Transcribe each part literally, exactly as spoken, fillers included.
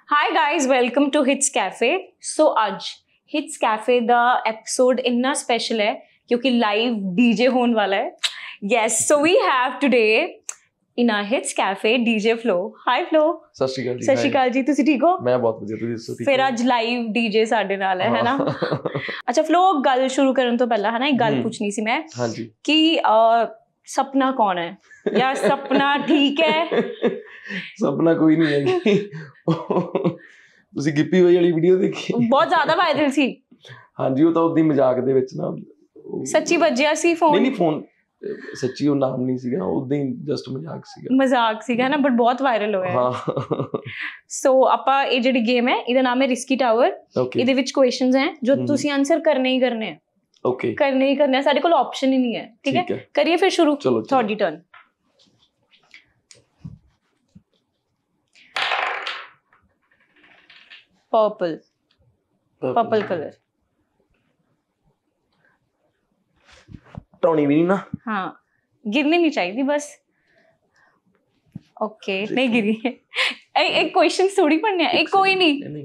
Hi guys, welcome to Hits Cafe. So आज Hits Cafe दा episode इन्ना special है क्योंकि live D J होने वाला है. Yes, so we have today in our Hits Cafe D J Flo. Hi Flo. सत श्री अकाल जी. सत श्री अकाल जी, तुसी ठीक हो? मैं बहुत ਵਧੀਆ, ਤੁਸੀਂ ਦੱਸੋ ਠੀਕ ਹੋ? फिर आज live D J ਸਾਡੇ ਨਾਲ ਹੈ, है ना? अच्छा Flo, ਗੱਲ ਸ਼ੁਰੂ ਕਰਨ ਤੋਂ ਪਹਿਲਾਂ ਹੈ ਨਾ ਇੱਕ ਗੱਲ ਪੁੱਛਣੀ ਸੀ ਮੈਂ. ਹਾਂਜੀ. ਕਿ सपना कौन है या सपना ठीक है? सपना कोई नहीं है. ਤੁਸੀਂ ਗਿੱਪੀ ਬਾਈ ਵਾਲੀ ਵੀਡੀਓ ਦੇਖੀ? ਬਹੁਤ ਜ਼ਿਆਦਾ ਵਾਇਰਲ ਸੀ. ਹਾਂਜੀ, ਉਹ ਤਾਂ ਉਦਾਂ ਹੀ ਮਜ਼ਾਕ ਦੇ ਵਿੱਚ ਨਾ ਸੱਚੀ ਵੱਜਿਆ ਸੀ ਫੋਨ? ਨਹੀਂ ਨਹੀਂ ਫੋਨ ਸੱਚੀ ਉਹ ਨਾਮ ਨਹੀਂ ਸੀਗਾ, ਉਦਾਂ ਹੀ ਜਸਟ ਮਜ਼ਾਕ ਸੀਗਾ. ਮਜ਼ਾਕ ਸੀਗਾ ਨਾ, ਬਟ ਬਹੁਤ ਵਾਇਰਲ ਹੋਇਆ. ਹਾਂ. ਸੋ ਆਪਾਂ ਇਹ ਜਿਹੜੀ ਗੇਮ ਹੈ ਇਹਦਾ ਨਾਮ ਹੈ ਰਿਸਕੀ ਟਾਵਰ. ਇਹਦੇ ਵਿੱਚ ਕੁਐਸਚਨਸ ਹੈ ਜੋ ਤੁਸੀਂ ਆਨਸਰ ਕਰਨੇ ਹੀ ਕਰਨੇ ਹੈ. ਓਕੇ, ਕਰਨੇ ਹੀ ਕਰਨੇ ਹੈ, ਸਾਡੇ ਕੋਲ ਆਪਸ਼ਨ ਹੀ ਨਹੀਂ ਹੈ. ਠੀਕ ਹੈ, ਕਰੀਏ ਫਿਰ ਸ਼ੁਰੂ. ਤੁਹਾਡੀ turn. Purple purple colour. Tony भी नहीं ना. हाँ, गिरनी नहीं चाहिए बस. ओके, नहीं गिरी. एक क्वेश्चन थोड़ी पढ़ने हैं, एक कोई नहीं.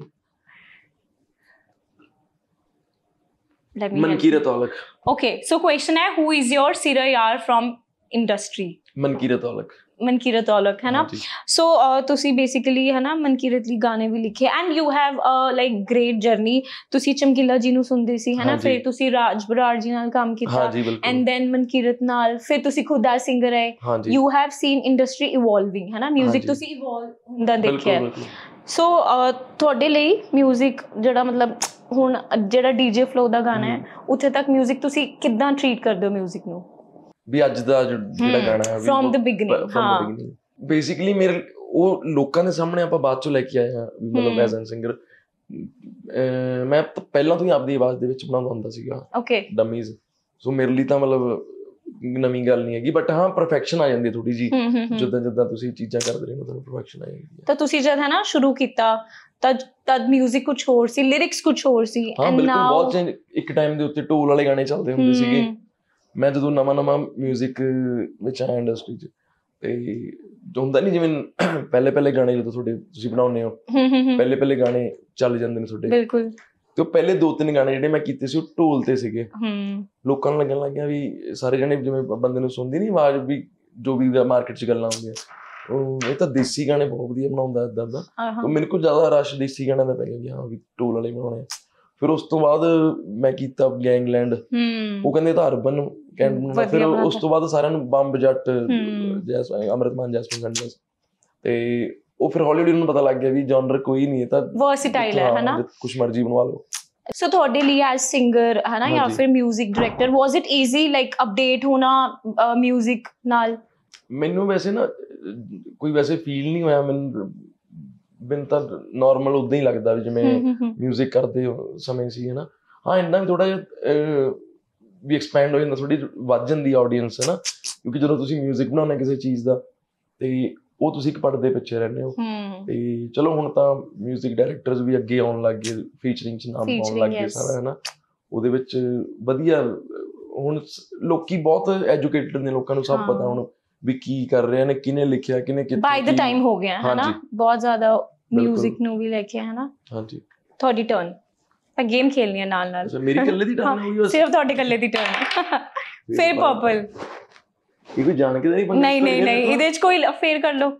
Mankirt Aulakh. Okay, so question है, हु इज योर सिरा यार फ्रॉम इंडस्ट्री? मनकीरत औलख. मनकीरत औलख है ना. सो तुसी बेसिकली है ना मनकीरत ਲਈ ਗਾਣੇ ਵੀ ਲਿਖੇ and you have like great journey. ਤੁਸੀਂ ਚਮਕੀਲਾ ਜੀ ਨੂੰ ਸੁਣਦੇ ਸੀ ਹੈ ਨਾ, ਫਿਰ ਤੁਸੀਂ ਰਾਜ ਬਰਾੜ ਜੀ ਨਾਲ ਕੰਮ ਕੀਤਾ ਐਂਡ ਦੈਨ ਮਨਕੀਰਤ ਨਾਲ, ਫਿਰ ਤੁਸੀਂ ਖੁਦ ਆ ਸਿੰਗਰ ਹੈ. You have seen industry evolving ਹੈ ਨਾ, ਮਿਊਜ਼ਿਕ ਤੁਸੀਂ ਇਵੋਲਵ ਹੁੰਦਾ ਦੇਖਿਆ. ਸੋ ਤੁਹਾਡੇ ਲਈ ਮਿਊਜ਼ਿਕ ਜਿਹੜਾ ਮਤਲਬ ਹੁਣ ਜਿਹੜਾ ਡੀਜੇ ਫਲੋ ਦਾ ਗਾਣਾ ਹੈ ਉੱਥੇ ਤੱਕ ਮਿਊਜ਼ਿਕ ਤੁਸੀਂ ਕਿੱਦਾਂ ਟਰੀਟ ਕਰਦੇ ਹੋ ਮਿਊਜ਼ਿਕ ਨੂੰ? ਵੀ ਅੱਜ ਦਾ ਜਿਹੜਾ ਗਾਣਾ ਹੈ ਫਰੋਮ ਦ ਬਿਗਨਿੰਗ. ਹਾਂ, ਬੇਸਿਕਲੀ ਮੇਰੇ ਉਹ ਲੋਕਾਂ ਦੇ ਸਾਹਮਣੇ ਆਪਾਂ ਬਾਅਦ ਚੋਂ ਲੈ ਕੇ ਆਏ ਹਾਂ, ਮਤਲਬ ਐਜ਼ ਐਨ ਸਿੰਗਰ. ਮੈਂ ਪਹਿਲਾਂ ਤੋਂ ਹੀ ਆਪਦੀ ਆਵਾਜ਼ ਦੇ ਵਿੱਚ ਬਣਾਉਂਦਾ ਹੁੰਦਾ ਸੀਗਾ. ਓਕੇ, ਡਮੀਜ਼. ਸੋ ਮੇਰੇ ਲਈ ਤਾਂ ਮਤਲਬ ਨਵੀਂ ਗੱਲ ਨਹੀਂ ਹੈਗੀ, ਬਟ ਹਾਂ ਪਰਫੈਕਸ਼ਨ ਆ ਜਾਂਦੀ ਥੋੜੀ ਜੀ ਜਿੱਦਾਂ ਜਿੱਦਾਂ ਤੁਸੀਂ ਚੀਜ਼ਾਂ ਕਰਦੇ ਰਹੇ ਹੋ ਤੁਹਾਨੂੰ ਪਰਫੈਕਸ਼ਨ ਆ ਜਾਂਦੀ ਹੈ. ਤਾਂ ਤੁਸੀਂ ਜਦ ਹੈ ਨਾ ਸ਼ੁਰੂ ਕੀਤਾ ਤਦ ਤਦ ਮਿਊਜ਼ਿਕ ਕੁਝ ਹੋਰ ਸੀ, ਲਿਰਿਕਸ ਕੁਝ ਹੋਰ ਸੀ. ਹਾਂ ਬਿਲਕੁਲ, ਬਹੁਤ ਚੇਂਜ. ਇੱਕ ਟਾਈਮ ਦੇ ਉੱਤੇ ਢੋਲ ਵਾਲੇ ਗਾਣੇ ਚੱਲਦੇ ਹੁੰਦੇ ਸੀਗੇ. ਮੈਂ ਜਦੋਂ ਨਵਾਂ ਨਵਾਂ ਮਿਊਜ਼ਿਕ ਵਿੱਚ ਆਇਆ ਇੰਡਸਟਰੀ 'ਚ, ਤੇ ਹੁੰਦਾ ਨਹੀਂ ਜਿਵੇਂ ਪਹਿਲੇ ਪਹਿਲੇ ਗਾਣੇ ਜਦੋਂ ਤੁਹਾਡੇ ਤੁਸੀਂ ਬਣਾਉਂਦੇ ਹੋ, ਪਹਿਲੇ ਪਹਿਲੇ ਗਾਣੇ ਚੱਲ ਜਾਂਦੇ ਨੇ ਤੁਹਾਡੇ. ਬਿਲਕੁਲ. ਤੇ ਉਹ ਪਹਿਲੇ ਦੋ ਤਿੰਨ ਗਾਣੇ ਜਿਹੜੇ ਮੈਂ ਕੀਤੇ ਸੀ ਉਹ ਢੋਲ ਤੇ ਸੀਗੇ. ਲੋਕਾਂ ਨੂੰ ਲੱਗਣ ਲੱਗ ਗਿਆ ਵੀ ਸਾਰੇ ਜਣੇ ਜਿਵੇਂ ਬੰਦੇ ਨੂੰ ਸੁਣਦੀ ਨੀ ਆਵਾਜ਼, ਵੀ ਜੋ ਵੀ ਮਾਰਕੀਟ 'ਚ ਗੱਲਾਂ ਹੁੰਦੀਆਂ, ਉਹ ਇਹ ਤਾਂ ਦੇਸੀ ਗਾਣੇ ਬਹੁਤ ਵਧੀਆ ਬਣਾਉਂਦਾ ਏਦਾਂ ਦਾ. ਤਾਂ ਮੇਰੇ ਕੋਲ ਜ਼ਿਆਦਾ ਰਸ਼ ਦੇਸੀ ਗਾਣਿਆਂ ਦਾ ਪੈ ਗਿਆ ਵੀ ਹਾਂ ਵੀ ਢੋਲ ਵਾਲੇ ਬਣਾਉਣੇ. ਫਿਰ ਉਸ ਤੋਂ ਬਾਅਦ ਮੈਂ ਕੀਤਾ ਗੈਂਗਲੈਂਡ. ਉਹ ਕਹਿੰਦੇ ਤਾਂ ਅਰਬਨ ਕੈਂਟ. ਫਿਰ ਉਸ ਤੋਂ ਬਾਅਦ ਸਾਰਿਆਂ ਨੂੰ ਬੰਬ ਜੱਟ, ਜੈਸ ਅਮਰਤਮਾਨ, ਜੈਸਮੀਨ ਸੰਡਸ, ਤੇ ਉਹ ਫਿਰ ਹੌਲੀ ਹੌਲੀ ਉਹਨੂੰ ਪਤਾ ਲੱਗ ਗਿਆ ਵੀ ਜਨਰ ਕੋਈ ਨਹੀਂ ਹੈ, ਤਾਂ ਵਰਸਟਾਈਲ ਹੈ ਨਾ, ਕੁਛ ਮਰਜ਼ੀ ਬਣਵਾ ਲਓ. ਸੋ ਤੁਹਾਡੇ ਲਈ ਐਜ਼ ਸਿੰਗਰ ਹੈ ਨਾ ਜਾਂ ਫਿਰ music director, was it easy like update ਹੋਣਾ ਮਿਊਜ਼ਿਕ ਨਾਲ? ਮੈਨੂੰ ਵੈਸੇ ਨਾ ਕੋਈ ਵੈਸੇ ਫੀਲ ਨਹੀਂ ਹੋਇਆ. ਮੈਨੂੰ ਮੈਨੂੰ ਤਾਂ ਨੋਰਮਲ ਉਦਾਂ ਹੀ ਲੱਗਦਾ ਵੀ ਜਿਵੇਂ ਮਿਊਜ਼ਿਕ ਕਰਦੇ ਸਮੇਂ ਸੀ ਹੈ ਨਾ. ਹਾਂ, ਇੰਨਾ ਵੀ ਥੋੜਾ ਜਿਹਾ ਵੀ ਐਕਸਪੈਂਡ ਹੋ ਜਾਂਦਾ, ਥੋੜੀ ਵੱਧ ਜਾਂਦੀ ਆਡੀਅੰਸ ਹੈ ਨਾ, ਕਿਉਂਕਿ ਜਦੋਂ ਤੁਸੀਂ ਮਿਊਜ਼ਿਕ ਬਣਾਉਣਾ ਕਿਸੇ ਚੀਜ਼ ਦਾ ਤੇ ਉਹ ਤੁਸੀਂ ਇੱਕ ਪਰਦੇ ਪਿੱਛੇ ਰਹਿੰਦੇ ਹੋ. ਤੇ ਚਲੋ ਹੁਣ ਤਾਂ ਮਿਊਜ਼ਿਕ ਡਾਇਰੈਕਟਰਸ ਵੀ ਅੱਗੇ ਆਉਣ ਲੱਗ ਗਏ, ਫੀਚਰਿੰਗ 'ਚ ਨਾਮ ਪਾਉਣ ਲੱਗ ਗਏ ਸਾਰਾ ਹੈ ਨਾ. ਉਹਦੇ ਵਿੱਚ ਵਧੀਆ ਹੁਣ ਲੋਕੀ ਬਹੁਤ ਐਜੂਕੇਟਡ ਨੇ, ਲੋਕਾਂ ਨੂੰ ਸਭ ਪਤਾ ਹੁਣ ਵੀ ਕੀ ਕਰ ਰਹੇ ਨੇ, ਕਿਹਨੇ ਲਿਖਿਆ, ਕਿਹਨੇ ਕੀਤਾ. ਬਾਈ ਦ ਟਾਈਮ ਹੋ ਗਿਆ ਹੈ ਨਾ, ਬਹੁਤ ਜ਼ਿਆਦਾ ਮਿਊਜ਼ਿਕ ਨੂੰ ਵੀ ਲੈ ਕੇ ਹੈ ਨਾ. ਹਾਂਜੀ, ਤੁਹਾਡੀ ਟਰਨ. ਤਾਂ ਗੇਮ ਖੇਲਣੀ ਹੈ ਨਾਲ ਨਾਲ. ਮੇਰੀ ਇਕੱਲੇ ਦੀ ਟਰਨ ਹੋਈ? ਸਿਰਫ ਤੁਹਾਡੇ ਇਕੱਲੇ ਦੀ ਟਰਨ. ਫਿਰ ਪਰਪਲ. ਇਹ ਕੋਈ ਜਾਣ ਕੇ ਨਹੀਂ? ਨਹੀਂ ਨਹੀਂ ਨਹੀਂ, ਇਹਦੇ ਚ ਕੋਈ ਫੇਰ ਕਰ ਲਓ.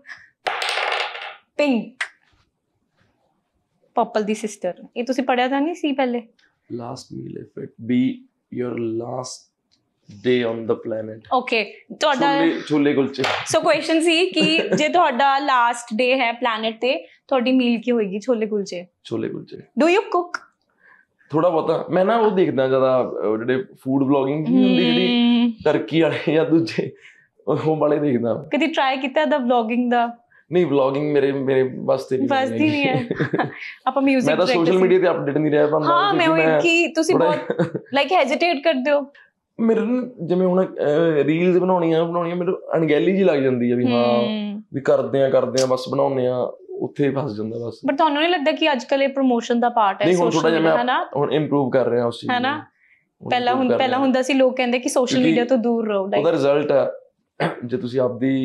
ਪਿੰਕ, ਪਰਪਲ ਦੀ ਸਿਸਟਰ. ਇਹ ਤੁਸੀਂ ਪੜਿਆ ਤਾਂ ਨਹੀਂ ਸੀ ਪਹਿਲੇ? Last meal if it be your last day on the planet. Okay, ਤੁਹਾਡਾ ਛੋਲੇ ਕੁਲਚੇ. ਸੋ ਕੁਐਸਚਨ ਸੀ ਕਿ ਜੇ ਤੁਹਾਡਾ ਲਾਸਟ ਡੇ ਹੈ ਪਲੈਨਟ ਤੇ, ਤੁਹਾਡੀ ਮੀਲ ਕੀ ਹੋਏਗੀ? ਛੋਲੇ ਕੁਲਚੇ. ਛੋਲੇ ਕੁਲਚੇ. ਡੂ ਯੂ ਕੁਕ? ਥੋੜਾ ਬਹੁਤਾ. ਮੈਂ ਨਾ ਉਹ ਦੇਖਦਾ ਜ਼ਿਆਦਾ, ਜਿਹੜੇ ਫੂਡ ਵਲੌਗਿੰਗ ਹੁੰਦੀ ਜਿਹੜੀ ਟਰਕੀ ਵਾਲੇ ਜਾਂ ਦੂਜੇ ਉਹ ਵਾਲੇ ਦੇਖਦਾ. ਕਦੀ ਟਰਾਈ ਕੀਤਾ ਦਾ ਵਲੌਗਿੰਗ ਦਾ? ਨਹੀਂ, ਵਲੌਗਿੰਗ ਮੇਰੇ ਮੇਰੇ ਵਾਸਤੇ ਨਹੀਂ ਵਾਸਤੇ ਨਹੀਂ ਹੈ. ਆਪਾਂ ਮਿਊਜ਼ਿਕ ਮੈਂ ਤਾਂ ਸੋਸ਼ਲ ਮੀਡੀਆ ਤੇ ਅਪਡੇਟ ਨਹੀਂ ਰਿਹਾ ਬੰਦਾ. ਹਾਂ, ਮੈਂ ਉਹ ਕੀ ਤੁਸੀਂ ਬਹੁਤ ਲਾਈਕ ਹੈਜ਼ਿਟੇਟ ਕਰਦੇ ਹੋ. ਮੇਰੇ ਜਿਵੇਂ ਹੁਣ ਰੀਲਸ ਬਣਾਉਣੀਆਂ ਬਣਾਉਣੀਆਂ ਮੈਨੂੰ ਅਣਗਹਿਲੀ ਜੀ ਲੱਗ ਜਾਂਦੀ ਹੈ ਵੀ ਹਾਂ ਵੀ ਕਰਦੇ ਆ ਕਰਦੇ ਆ ਬਸ ਬਣਾਉਂਦੇ ਆ, ਉੱਥੇ ਫਸ ਜਾਂਦਾ ਬਸ. ਬਟ ਤੁਹਾਨੂੰ ਨਹੀਂ ਲੱਗਦਾ ਕਿ ਅੱਜ ਕੱਲ ਇਹ ਪ੍ਰਮੋਸ਼ਨ ਦਾ ਪਾਰਟ ਹੈ? ਨਹੀਂ, ਹੁਣ ਥੋੜਾ ਜਿਹਾ ਮੈਂ ਹੁਣ ਇੰਪਰੂਵ ਕਰ ਰਿਹਾ ਉਸ ਚੀਜ਼ ਨੂੰ, ਹੈ ਨਾ. ਪਹਿਲਾਂ ਹੁਣ ਪਹਿਲਾਂ ਹੁੰਦਾ ਸੀ ਲੋਕ ਕਹਿੰਦੇ ਕਿ ਸੋਸ਼ਲ ਮੀਡੀਆ ਤੋਂ ਦੂਰ ਰਹੋ. ਉਹਦਾ ਰਿਜ਼ਲਟ ਹੈ ਜੇ ਤੁਸੀਂ ਆਪਦੀ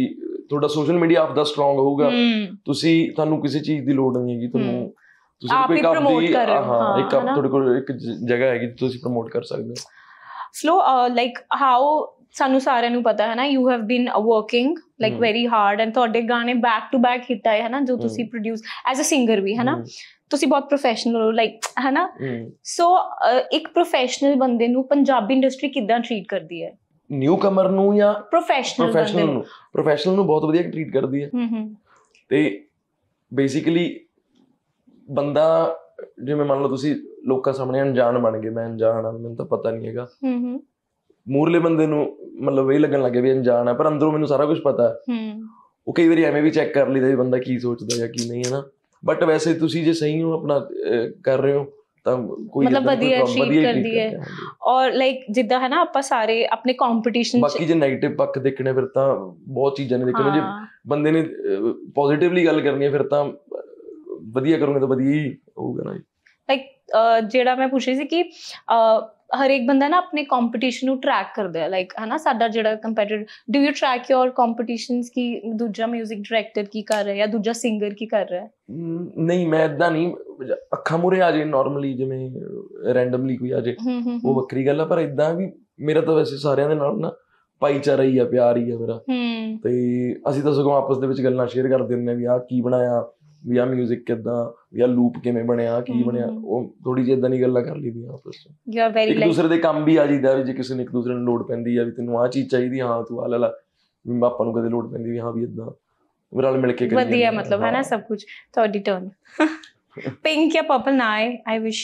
ਤੁਹਾਡਾ ਸੋਸ਼ਲ ਮੀਡੀਆ ਆਪਦਾ ਸਟਰੋਂਗ ਹੋਊਗਾ, ਤੁਸੀਂ ਤੁਹਾਨੂੰ ਕਿਸੇ ਚੀਜ਼ ਦੀ ਲੋੜ ਨਹੀਂ ਹੈਗੀ, ਤੁਹਾਨੂੰ ਤੁਸੀਂ ਕੋਈ ਆਪਦੀ ਹਾਂ ਇੱਕ ਤੁਹਾਡੇ ਕੋਲ ਇੱਕ ਜਗ੍ਹਾ ਹੈਗੀ ਤੁਸੀਂ ਪ੍ਰਮੋਟ ਕਰ ਸਕਦੇ ਹੋ। ਫਲੋ ਲਾਈਕ ਹਾਊ ਸਾਨੂੰ ਸਾਰਿਆਂ ਨੂੰ ਪਤਾ ਹੈ ਨਾ, you have been working like very hard and ਤੁਹਾਡੇ ਗਾਣੇ ਬੈਕ ਟੂ ਬੈਕ ਹਿੱਟ ਆਏ ਹੈ ਨਾ, ਜੋ ਤੁਸੀਂ ਪ੍ਰੋਡਿਊਸ ਐਜ਼ ਅ ਸਿੰਗਰ ਵੀ ਹੈ ਨਾ, ਤੁਸੀਂ ਬਹੁਤ ਪ੍ਰੋਫੈਸ਼ਨਲ ਹੋ ਲਾਈਕ ਹੈ ਨਾ। ਸੋ ਇੱਕ ਪ੍ਰੋਫੈਸ਼ਨਲ ਬੰਦੇ ਨੂੰ ਪੰਜਾਬੀ ਇੰਡਸਟਰੀ ਕਿੱਦਾਂ ਟਰੀਟ ਕਰਦੀ ਹੈ? ਨਿਊ ਕਮਰ ਨੂੰ ਜਾਂ ਪ੍ਰੋਫੈਸ਼ਨਲ ਬੰਦੇ ਨੂੰ? ਪ੍ਰੋਫੈਸ਼ਨਲ ਨੂੰ ਬਹੁਤ ਵਧੀਆ ਟਰੀਟ ਕਰਦੀ ਹੈ। ਤੇ ਬੇਸਿਕਲੀ ਬੰਦਾ ਜਿਵੇਂ ਮੰਨ ਲਓ ਤੁਸੀਂ ਲੋਕਾਂ ਸਾਹਮਣੇ ਅਣਜਾਣ ਬਣ ਗਏ, ਮੈਂ ਅਣਜਾਣ ਆ, ਮੈਨੂੰ ਤਾਂ ਪਤਾ ਨਹੀਂ ਹੈਗਾ, ਮੂਹਰਲੇ ਬੰਦੇ ਨੂੰ ਮਤਲਬ ਇਹ ਲੱਗਣ ਲੱਗੇ ਵੀ ਅਣਜਾਣ ਹੈ, ਪਰ ਅੰਦਰੋਂ ਮੈਨੂੰ ਸਾਰਾ ਕੁਝ ਪਤਾ ਹੈ। ਉਹ ਕਈ ਵਾਰੀ ਐਵੇਂ ਵੀ ਚੈੱਕ ਕਰ ਲਈਦਾ ਵੀ ਬੰਦਾ ਕੀ ਸੋਚਦਾ ਜਾਂ ਕੀ ਨਹੀਂ, ਹੈ ਨਾ। ਬਟ ਵੈਸੇ ਤੁਸੀਂ ਜੇ ਸਹੀ ਹੋ ਆਪਣਾ ਕਰ ਰਹੇ ਹੋ ਤਾਂ ਕੋਈ ਮਤਲਬ ਵਧੀਆ ਟਰੀਟ ਕਰਦੀ ਹੈ। ਔਰ ਲਾਈਕ ਜਿੱਦਾਂ ਹੈ ਨਾ ਆਪਾਂ ਸਾਰੇ ਆਪਣੇ ਕੰਪੀਟੀਸ਼ਨ, ਬਾਕੀ ਜੇ ਨੈਗੇਟਿਵ ਪੱਖ ਦੇਖਣੇ ਫਿਰ ਤਾਂ ਬਹੁਤ ਚੀਜ਼ਾਂ ਨੇ ਦੇਖਣੇ, ਜੇ ਬੰਦੇ ਨੇ ਪੋਜ਼ਿਟਿਵਲੀ ਗੱਲ ਕਰਨੀ ਹੈ ਫਿਰ ਤਾਂ ਵਧੀਆ ਕਰੋਗੇ ਤਾਂ ਵਧੀਆ ਹੀ ਹੋਊਗਾ ਨਾ। ਲਾਈਕ ਜਿਹੜਾ ਮੈਂ ਪੁੱਛ ਰਹੀ ਸੀ ਕਿ ਹਰੇਕ ਬੰਦਾ ਨਾ ਆਪਣੇ ਕੰਪੀਟੀਸ਼ਨ ਨੂੰ ਟਰੈਕ ਕਰਦਾ ਹੈ, ਲਾਈਕ ਹੈ ਨਾ ਸਾਡਾ ਜਿਹੜਾ competitor, do you track your competitions ਕਿ ਦੂਜਾ ਮਿਊਜ਼ਿਕ ਡਾਇਰੈਕਟਰ ਕੀ ਕਰ ਰਿਹਾ ਜਾਂ ਦੂਜਾ ਸਿੰਗਰ ਕੀ ਕਰ ਰਿਹਾ? ਨਹੀਂ ਮੈਂ ਏਦਾਂ ਨਹੀਂ, ਅੱਖਾਂ ਮੂਹਰੇ ਆ ਜੇ ਨੋਰਮਲੀ ਜਿਵੇਂ ਰੈਂਡਮਲੀ ਕੋਈ ਆ ਜੇ ਉਹ ਵੱਖਰੀ ਗੱਲ ਆ, ਪਰ ਏਦਾਂ ਵੀ ਮੇਰਾ ਤਾਂ ਵੈਸੇ ਸਾਰਿਆਂ ਦੇ ਨਾਲ ਨਾ ਭਾਈਚਾਰਾ ਹੀ ਆ, ਪਿਆਰ ਹੀ ਆ ਮੇਰਾ। ਤੇ ਅਸੀਂ ਤਾਂ ਸਗੋਂ ਆਪਸ ਦੇ ਵਿੱਚ ਗੱਲਾਂ ਸ਼ੇਅਰ ਕਰਦੇ ਹੁੰਦੇ ਵੀ ਆਹ ਕੀ ਬਣਾਇਆ, ਵੀ ਆਹ ਮਿਊਜ਼ਿਕ ਕਿੱਦਾਂ, ਵੀ ਆਹ ਲੂਪ ਕਿਵੇਂ ਬਣਿਆ, ਕੀ ਬਣਿਆ, ਉਹ ਥੋੜੀ ਜਿਹੀ ਏਦਾਂ ਦੀ ਗੱਲਾਂ ਕਰ ਲਈਦੀਆਂ ਆਪਸ ਚ। ਇੱਕ ਦੂਸਰੇ ਦੇ ਕੰਮ ਵੀ ਆ ਜਾਈਦਾ ਵੀ ਜੇ ਕਿਸੇ ਨੂੰ ਇੱਕ ਦੂਸਰੇ ਨੂੰ ਲੋੜ ਪੈਂਦੀ ਆ ਵੀ ਤੈਨੂੰ ਆਹ ਚੀਜ਼ ਚਾਹੀਦੀ, ਹਾਂ ਤੂੰ ਆਹ ਲੈ ਲਾ, ਵੀ ਆਪਾਂ ਨੂੰ ਕਦੇ ਲੋੜ ਪੈਂਦੀ ਵੀ ਹਾਂ ਵੀ ਏਦਾਂ ਰਲ ਮਿਲ ਕੇ ਵਧੀਆ, ਮਤਲਬ ਹੈ ਨਾ ਸਭ ਕੁਝ। ਤੁਹਾਡੀ ਟਰਨ। ਪਿੰਕ ਜਾਂ ਪਰਪਲ ਨਾ ਆਏ, ਆਈ ਵਿਸ਼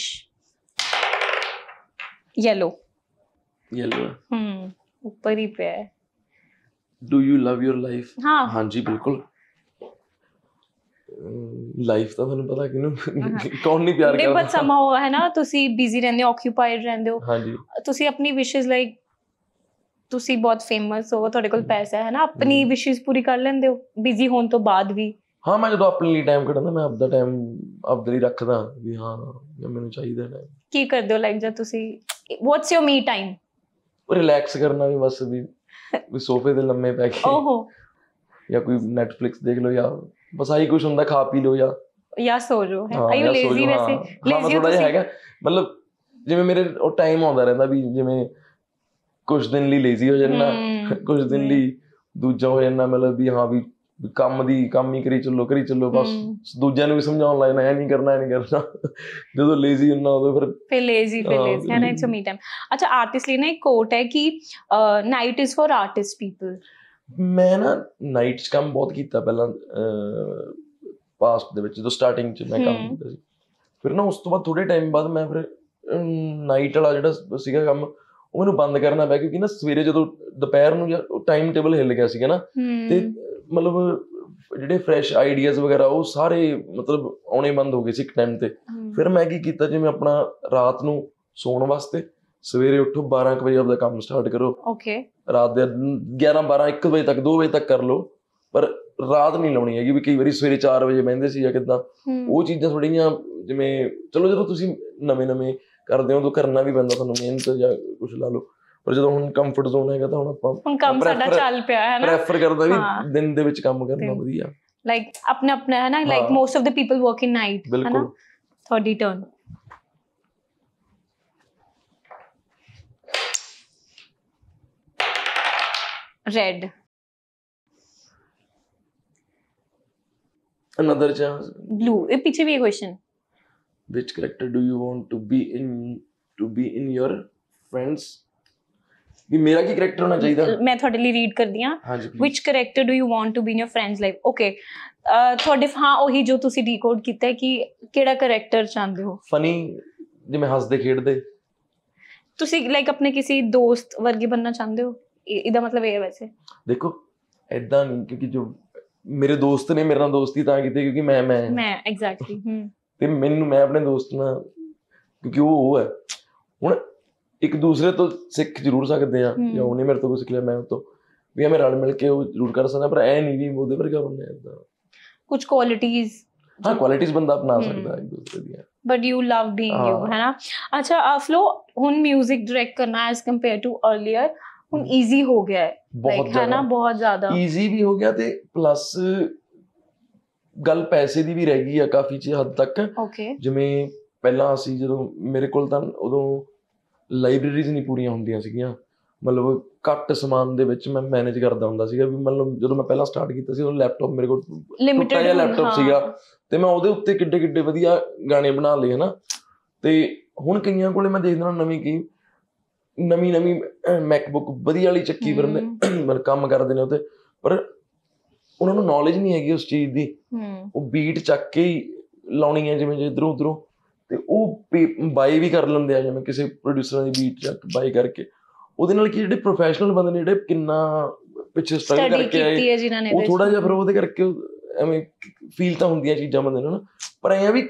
ਯੈਲੋ। ਯੈਲੋ ਹਮ ਉੱਪਰ ਹੀ ਪਿਆ ਹੈ। Do you love your life? ਹਾਂ ਹਾਂਜੀ ਬਿਲਕੁਲ। ਲਾਈਫ ਤਾਂ ਤੁਹਾਨੂੰ ਪਤਾ ਕਿਹਨੂੰ ਕੌਣ ਨਹੀਂ ਪਿਆਰ ਕਰਦਾ, ਬਟ ਸਮਾਂ ਹੈ ਨਾ ਤੁਸੀਂ ਬਿਜ਼ੀ ਰਹਿੰਦੇ ਹੋ, ਆਕਿਊਪਾਈਡ ਰਹਿੰਦੇ ਹੋ। ਹਾਂਜੀ ਤੁਸੀਂ ਆਪਣੀ ਵਿਸ਼ੇਸ ਲਾਈਕ ਤੁਸੀਂ ਬਹੁਤ ਫੇਮਸ ਹੋ, ਤੁਹਾਡੇ ਕੋਲ ਪੈਸਾ ਹੈ ਨਾ, ਆਪਣੀ ਵਿਸ਼ੇਸ ਪੂਰੀ ਕਰ ਲੈਂਦੇ ਹੋ ਬਿਜ਼ੀ ਹੋਣ ਤੋਂ ਬਾਅਦ ਵੀ? ਹਾਂ ਮੈਂ ਜਦੋਂ ਆਪਣੇ ਲਈ ਟਾਈਮ ਕੱਢਦਾ ਮੈਂ ਆਪਦਾ ਟਾਈਮ ਆਪਦੇ ਲਈ ਰੱਖਦਾ ਵੀ ਹਾਂ ਮੈਨੂੰ ਚਾਹੀਦਾ ਟਾਈਮ। ਕੀ ਕਰਦੇ ਹੋ ਲਾਈਕ ਜਦ ਤੁਸੀਂ what's your me time? Relax ਕਰਨਾ ਵੀ ਬਸ, ਵੀ ਸੋਫੇ ਤੇ ਲੰਮੇ ਪੈ ਕੇ ਓਹੋ ਜਾਂ ਕੋਈ ਨੈਟਫਲਿਕਸ ਦੇਖ ਲਓ ਜਾਂ ਬਸ ਆਹੀ ਕੁਛ ਹੁੰਦਾ, ਖਾ ਪੀ ਲਓ ਜਾਂ ਜਾਂ ਸੋ ਜਾਓ। Are you lazy? ਵੈਸੇ ਲੇਜ਼ੀ ਥੋੜਾ ਜਿਹਾ ਹੈਗਾ, ਮਤਲਬ ਜਿਵੇਂ ਮੇਰੇ ਉਹ ਟਾਈਮ ਆਉਂਦਾ ਰਹਿੰਦਾ ਵੀ ਜਿਵੇਂ ਕੁਛ ਦਿਨ ਲਈ ਲੇਜ਼ੀ ਹੋ ਜਾਂਦਾ, ਕੁਛ ਦਿਨ ਲਈ ਦੂਜਾ ਹੋ ਜਾਂਦਾ, ਮਤਲਬ ਵੀ ਹਾਂ ਵੀ ਕੰਮ ਦੀ ਕੰਮ ਹੀ ਕਰੀ ਚੱਲੋ ਕਰੀ ਚੱਲੋ ਬਸ, ਦੂਜਿਆਂ ਨੂੰ ਵੀ ਸਮਝਾਉਣ ਲੱਗ ਜਾਣਾ ਇਹ ਨਹੀਂ ਕਰਨਾ ਇਹ ਨਹੀਂ ਕਰਨਾ। ਜਦੋਂ ਲੇਜ਼ੀ ਹੁੰਦਾ ਉਦੋਂ ਫਿਰ ਫਿਰ ਲੇਜ਼ੀ ਫਿਰ ਲੇਜ਼ੀ ਹੈ ਨਾ, ਇਟਸ ਅ ਮੀ ਟਾਈਮ। ਅੱਛਾ ਆਰਟਿਸਟ ਲਈ ਨਾ ਇੱਕ ਕੋਟ ਹੈ ਕਿ night is for artist people. ਮੈਂ ਨਾ ਨਾਈਟ 'ਚ ਕੰਮ ਬਹੁਤ ਕੀਤਾ ਪਹਿਲਾਂ ਪਾਸਟ ਦੇ ਵਿੱਚ, ਜਦੋਂ ਸਟਾਰਟਿੰਗ 'ਚ ਮੈਂ ਕੰਮ ਕੀਤਾ ਸੀ, ਫਿਰ ਨਾ ਉਸ ਤੋਂ ਬਾਅਦ ਥੋੜੇ ਟਾਈਮ ਬਾਅਦ ਮੈਂ ਫਿਰ ਨਾਈਟ ਵਾਲਾ ਜਿਹੜਾ ਸੀਗਾ ਕੰਮ ਉਹ ਮੈਨੂੰ ਬੰਦ ਕਰਨਾ ਪਿਆ, ਕਿਉਂਕਿ ਨਾ ਸਵੇਰੇ ਜਦੋਂ ਦੁਪਹਿਰ ਨੂੰ ਟਾਈਮ ਟੇਬਲ ਹਿੱਲ ਗਿਆ ਸੀਗਾ ਨਾ, ਤੇ ਮਤਲਬ ਜਿਹੜੇ ਫਰੈਸ਼ ਆਈਡੀਆਜ਼ ਵਗੈਰਾ ਉਹ ਸਾਰੇ ਮਤਲਬ ਆਉਣੇ ਬੰਦ ਹੋ ਗਏ ਸੀ ਇੱਕ ਟਾਈਮ ਤੇ। ਫਿਰ ਮੈਂ ਕੀ ਕੀਤਾ, ਜਿਵੇਂ ਆਪਣਾ ਰਾਤ ਨੂੰ ਸੌਣ ਵਾਸਤੇ ਸਵੇਰੇ ਉੱਠੋ ਬਾਰਾਂ ਕੁ ਵਜੇ ਆਪਦਾ ਕੰਮ ਸਟਾਰਟ ਕਰੋ, ਓਕੇ ਰਾਤ ਦੇ ਗਿਆਰਾਂ ਬਾਰਾਂ ਇੱਕ ਵਜੇ ਤੱਕ ਦੋ ਵਜੇ ਤੱਕ ਕਰ ਲਓ, ਪਰ ਰਾਤ ਨਹੀਂ ਲਾਉਣੀ ਹੈਗੀ ਵੀ ਕਈ ਵਾਰੀ ਸਵੇਰੇ ਚਾਰ ਵਜੇ ਬਹਿੰਦੇ ਸੀ ਜਾਂ ਕਿੱਦਾਂ, ਉਹ ਚੀਜ਼ਾਂ ਥੋੜ੍ਹੀਆਂ ਜਿਵੇਂ ਚਲੋ ਜਦੋਂ ਤੁਸੀਂ ਨਵੇਂ ਨਵੇਂ ਕਰਦੇ ਹੋ ਉਦੋਂ ਕਰਨਾ ਵੀ ਪੈਂਦਾ ਤੁਹਾਨੂੰ ਮਿਹਨਤ ਜਾਂ ਕੁਛ ਲਾ ਲਓ, ਪਰ ਜਦੋਂ ਹੁਣ ਕੰਫਰਟ ਜ਼ੋਨ ਹੈਗਾ ਤਾਂ ਹੁਣ ਆਪਾਂ ਹੁਣ ਕੰਮ ਸਾਡਾ ਚੱਲ ਪਿਆ ਹੈ ਨਾ, ਪ੍ਰੈਫਰ ਕਰਦਾ ਵੀ ਦਿਨ ਦੇ ਵਿੱਚ ਕੰਮ ਕਰਨਾ ਵਧੀਆ, ਲਾਈਕ ਆਪਣਾ ਆਪਣਾ ਹੈ ਨਾ, like most of the people work in night. ਬਿਲਕੁਲ। ਤੁਹਾਡੀ ਟਰਨ। Red. Another chance. Blue. ਇਹ ਪਿੱਛੇ ਵੀ ਇਹ question. Which character do you want to be in to be in your friends? ਵੀ ਮੇਰਾ ਕੀ character ਹੋਣਾ ਚਾਹੀਦਾ? ਮੈਂ ਤੁਹਾਡੇ ਲਈ read ਕਰਦੀ ਹਾਂ. ਹਾਂਜੀ please. Which character do you want to be in your friends life? Okay. ਤੁਹਾਡੇ ਹਾਂ ਉਹੀ ਜੋ ਤੁਸੀਂ decode ਕੀਤਾ ਹੈ ਕਿ ਕਿਹੜਾ character ਚਾਹੁੰਦੇ ਹੋ? Funny, ਜਿਵੇਂ ਹੱਸਦੇ ਖੇਡਦੇ। ਤੁਸੀਂ ਲਾਈਕ ਆਪਣੇ ਕਿਸੇ ਦੋਸਤ ਵਰਗੇ ਬਣਨਾ ਚਾਹੁੰਦੇ ਹੋ? ਇਹਦਾ ਮਤਲਬ ਇਹ ਹੈ ਵੈਸੇ। ਦੇਖੋ ਏਦਾਂ ਨਹੀਂ, ਕਿਉਂਕਿ ਜੋ ਮੇਰੇ ਦੋਸਤ ਨੇ ਮੇਰੇ ਨਾਲ ਦੋਸਤੀ ਤਾਂ ਕੀਤੀ ਕਿਉਂਕਿ ਮੈਂ ਮੈਂ ਮੈਂ ਐਗਜ਼ੈਕਟਲੀ ਹੂੰ ਤੇ ਮੈਨੂੰ ਮੈਂ ਆਪਣੇ ਦੋਸਤ ਨਾਲ ਕਿਉਂਕਿ ਉਹ ਉਹ ਹੈ ਹੁਣ ਇੱਕ ਦੂਸਰੇ ਤੋਂ ਸਿੱਖ ਜ਼ਰੂਰ ਸਕਦੇ ਆ, ਜਾਂ ਉਹਨੇ ਮੇਰੇ ਤੋਂ ਕੁਝ ਸਿੱਖ ਲਿਆ ਮੈਂ ਉਹ ਤੋਂ, ਵੀ ਮੈਂ ਰਲ ਮਿਲ ਕੇ ਉਹ ਜ਼ਰੂਰ ਕਰ ਸਕਦਾ, ਪਰ ਇਹ ਨਹੀਂ ਵੀ ਉਹਦੇ ਵਰਗਾ ਬਣਨਾ ਏਦਾਂ। ਕੁਝ ਕੁਆਲਿਟੀਜ਼, ਹਾਂ ਕੁਆਲਿਟੀਜ਼ ਬੰਦਾ ਅਪਣਾ ਸਕਦਾ ਇੱਕ ਦੂਸਰੇ ਦੀਆਂ, but you love being you, ਹੈ ਨਾ। ਅੱਛਾ ਫਲੋ, ਹੁਣ ਮਿਊਜ਼ਿਕ ਡਾਇਰੈਕਟ ਕਰਨਾ ਐਜ਼ ਕੰਪੇਅਰ ਟੂ ਅਰਲੀਅਰ, ਹੁਣ ਈਜ਼ੀ ਹੋ ਗਿਆ ਹੈ, ਬਹੁਤ ਹੈ ਨਾ, ਬਹੁਤ ਜ਼ਿਆਦਾ ਈਜ਼ੀ ਵੀ ਹੋ ਗਿਆ ਤੇ ਪਲੱਸ ਗੱਲ ਪੈਸੇ ਦੀ ਵੀ ਰਹਿ ਗਈ ਆ ਕਾਫੀ ਚ ਹੱਦ ਤੱਕ। ਓਕੇ। ਜਿਵੇਂ ਪਹਿਲਾਂ ਅਸੀਂ ਜਦੋਂ ਮੇਰੇ ਕੋਲ ਤਾਂ ਉਦੋਂ ਲਾਇਬ੍ਰੇਰੀਜ਼ ਨਹੀਂ ਪੂਰੀਆਂ ਹੁੰਦੀਆਂ ਸੀਗੀਆਂ, ਮਤਲਬ ਘੱਟ ਸਮਾਨ ਦੇ ਵਿੱਚ ਮੈਂ ਮੈਨੇਜ ਕਰਦਾ ਹੁੰਦਾ ਸੀਗਾ ਵੀ ਮਤਲਬ ਜਦੋਂ ਮੈਂ ਪਹਿਲਾਂ ਸਟਾਰਟ ਕੀਤਾ ਸੀ ਉਦੋਂ ਲੈਪਟਾਪ ਮੇਰੇ ਕੋਲ ਟੁੱਟਾ ਜਿਹਾ ਲੈਪਟਾਪ ਸੀਗਾ ਤੇ ਮੈਂ ਉਹਦੇ ਉੱਤੇ ਕਿੱਡੇ ਕਿੱਡੇ ਵਧੀਆ ਗਾਣੇ ਬਣਾ ਲਏ ਹਨਾ। ਤੇ ਹੁਣ ਕਈਆਂ ਕੋਲੇ ਮੈਂ ਦੇਖਦਾ ਨਵੀਂ ਕੀ ਨਵੀਂ ਨਵੀਂ ਮੈਕਬੁੱਕ ਵਧੀਆ ਵਾਲੀ ਚੱਕੀ ਫਿਰਦੇ ਮਤਲਬ ਕੰਮ ਕਰਦੇ ਨੇ ਉਹਤੇ, ਪਰ ਉਹਨਾਂ ਨੂੰ ਨੌਲੇਜ ਨਹੀਂ ਹੈਗੀ ਉਸ ਚੀਜ਼ ਦੀ। ਉਹ ਬੀਟ ਚੱਕ ਕੇ ਹੀ ਲਾਉਣੀ ਹੈ ਜਿਵੇਂ ਜੇ ਇੱਧਰੋਂ ਉੱਧਰੋਂ, ਤੇ ਉਹ ਬਾਈ ਵੀ ਕਰ ਲੈਂਦੇ ਆ ਜਿਵੇਂ ਕਿਸੇ ਪ੍ਰੋਡਿਊਸਰਾਂ ਦੀ ਬੀਟ ਚੱਕ ਬਾਈ ਕਰਕੇ। ਉਹਦੇ ਨਾਲ ਕੀ ਜਿਹੜੇ ਪ੍ਰੋਫੈਸ਼ਨਲ ਬੰਦੇ ਨੇ ਜਿਹੜੇ ਕਿੰਨਾ ਪਿੱਛੇ ਸਟਰਗਲ ਕਰਕੇ ਆਏ ਉਹ ਥੋੜਾ ਜਿਹਾ ਫਿਰ ਉਹਦੇ ਕਰਕੇ ਐਵੇਂ ਫੀਲ ਤਾਂ ਹੁੰਦੀਆਂ ਚੀਜ਼ਾਂ ਬੰਦੇ ਨੂੰ ਨਾ। ਪਰ ਐਂ ਵੀ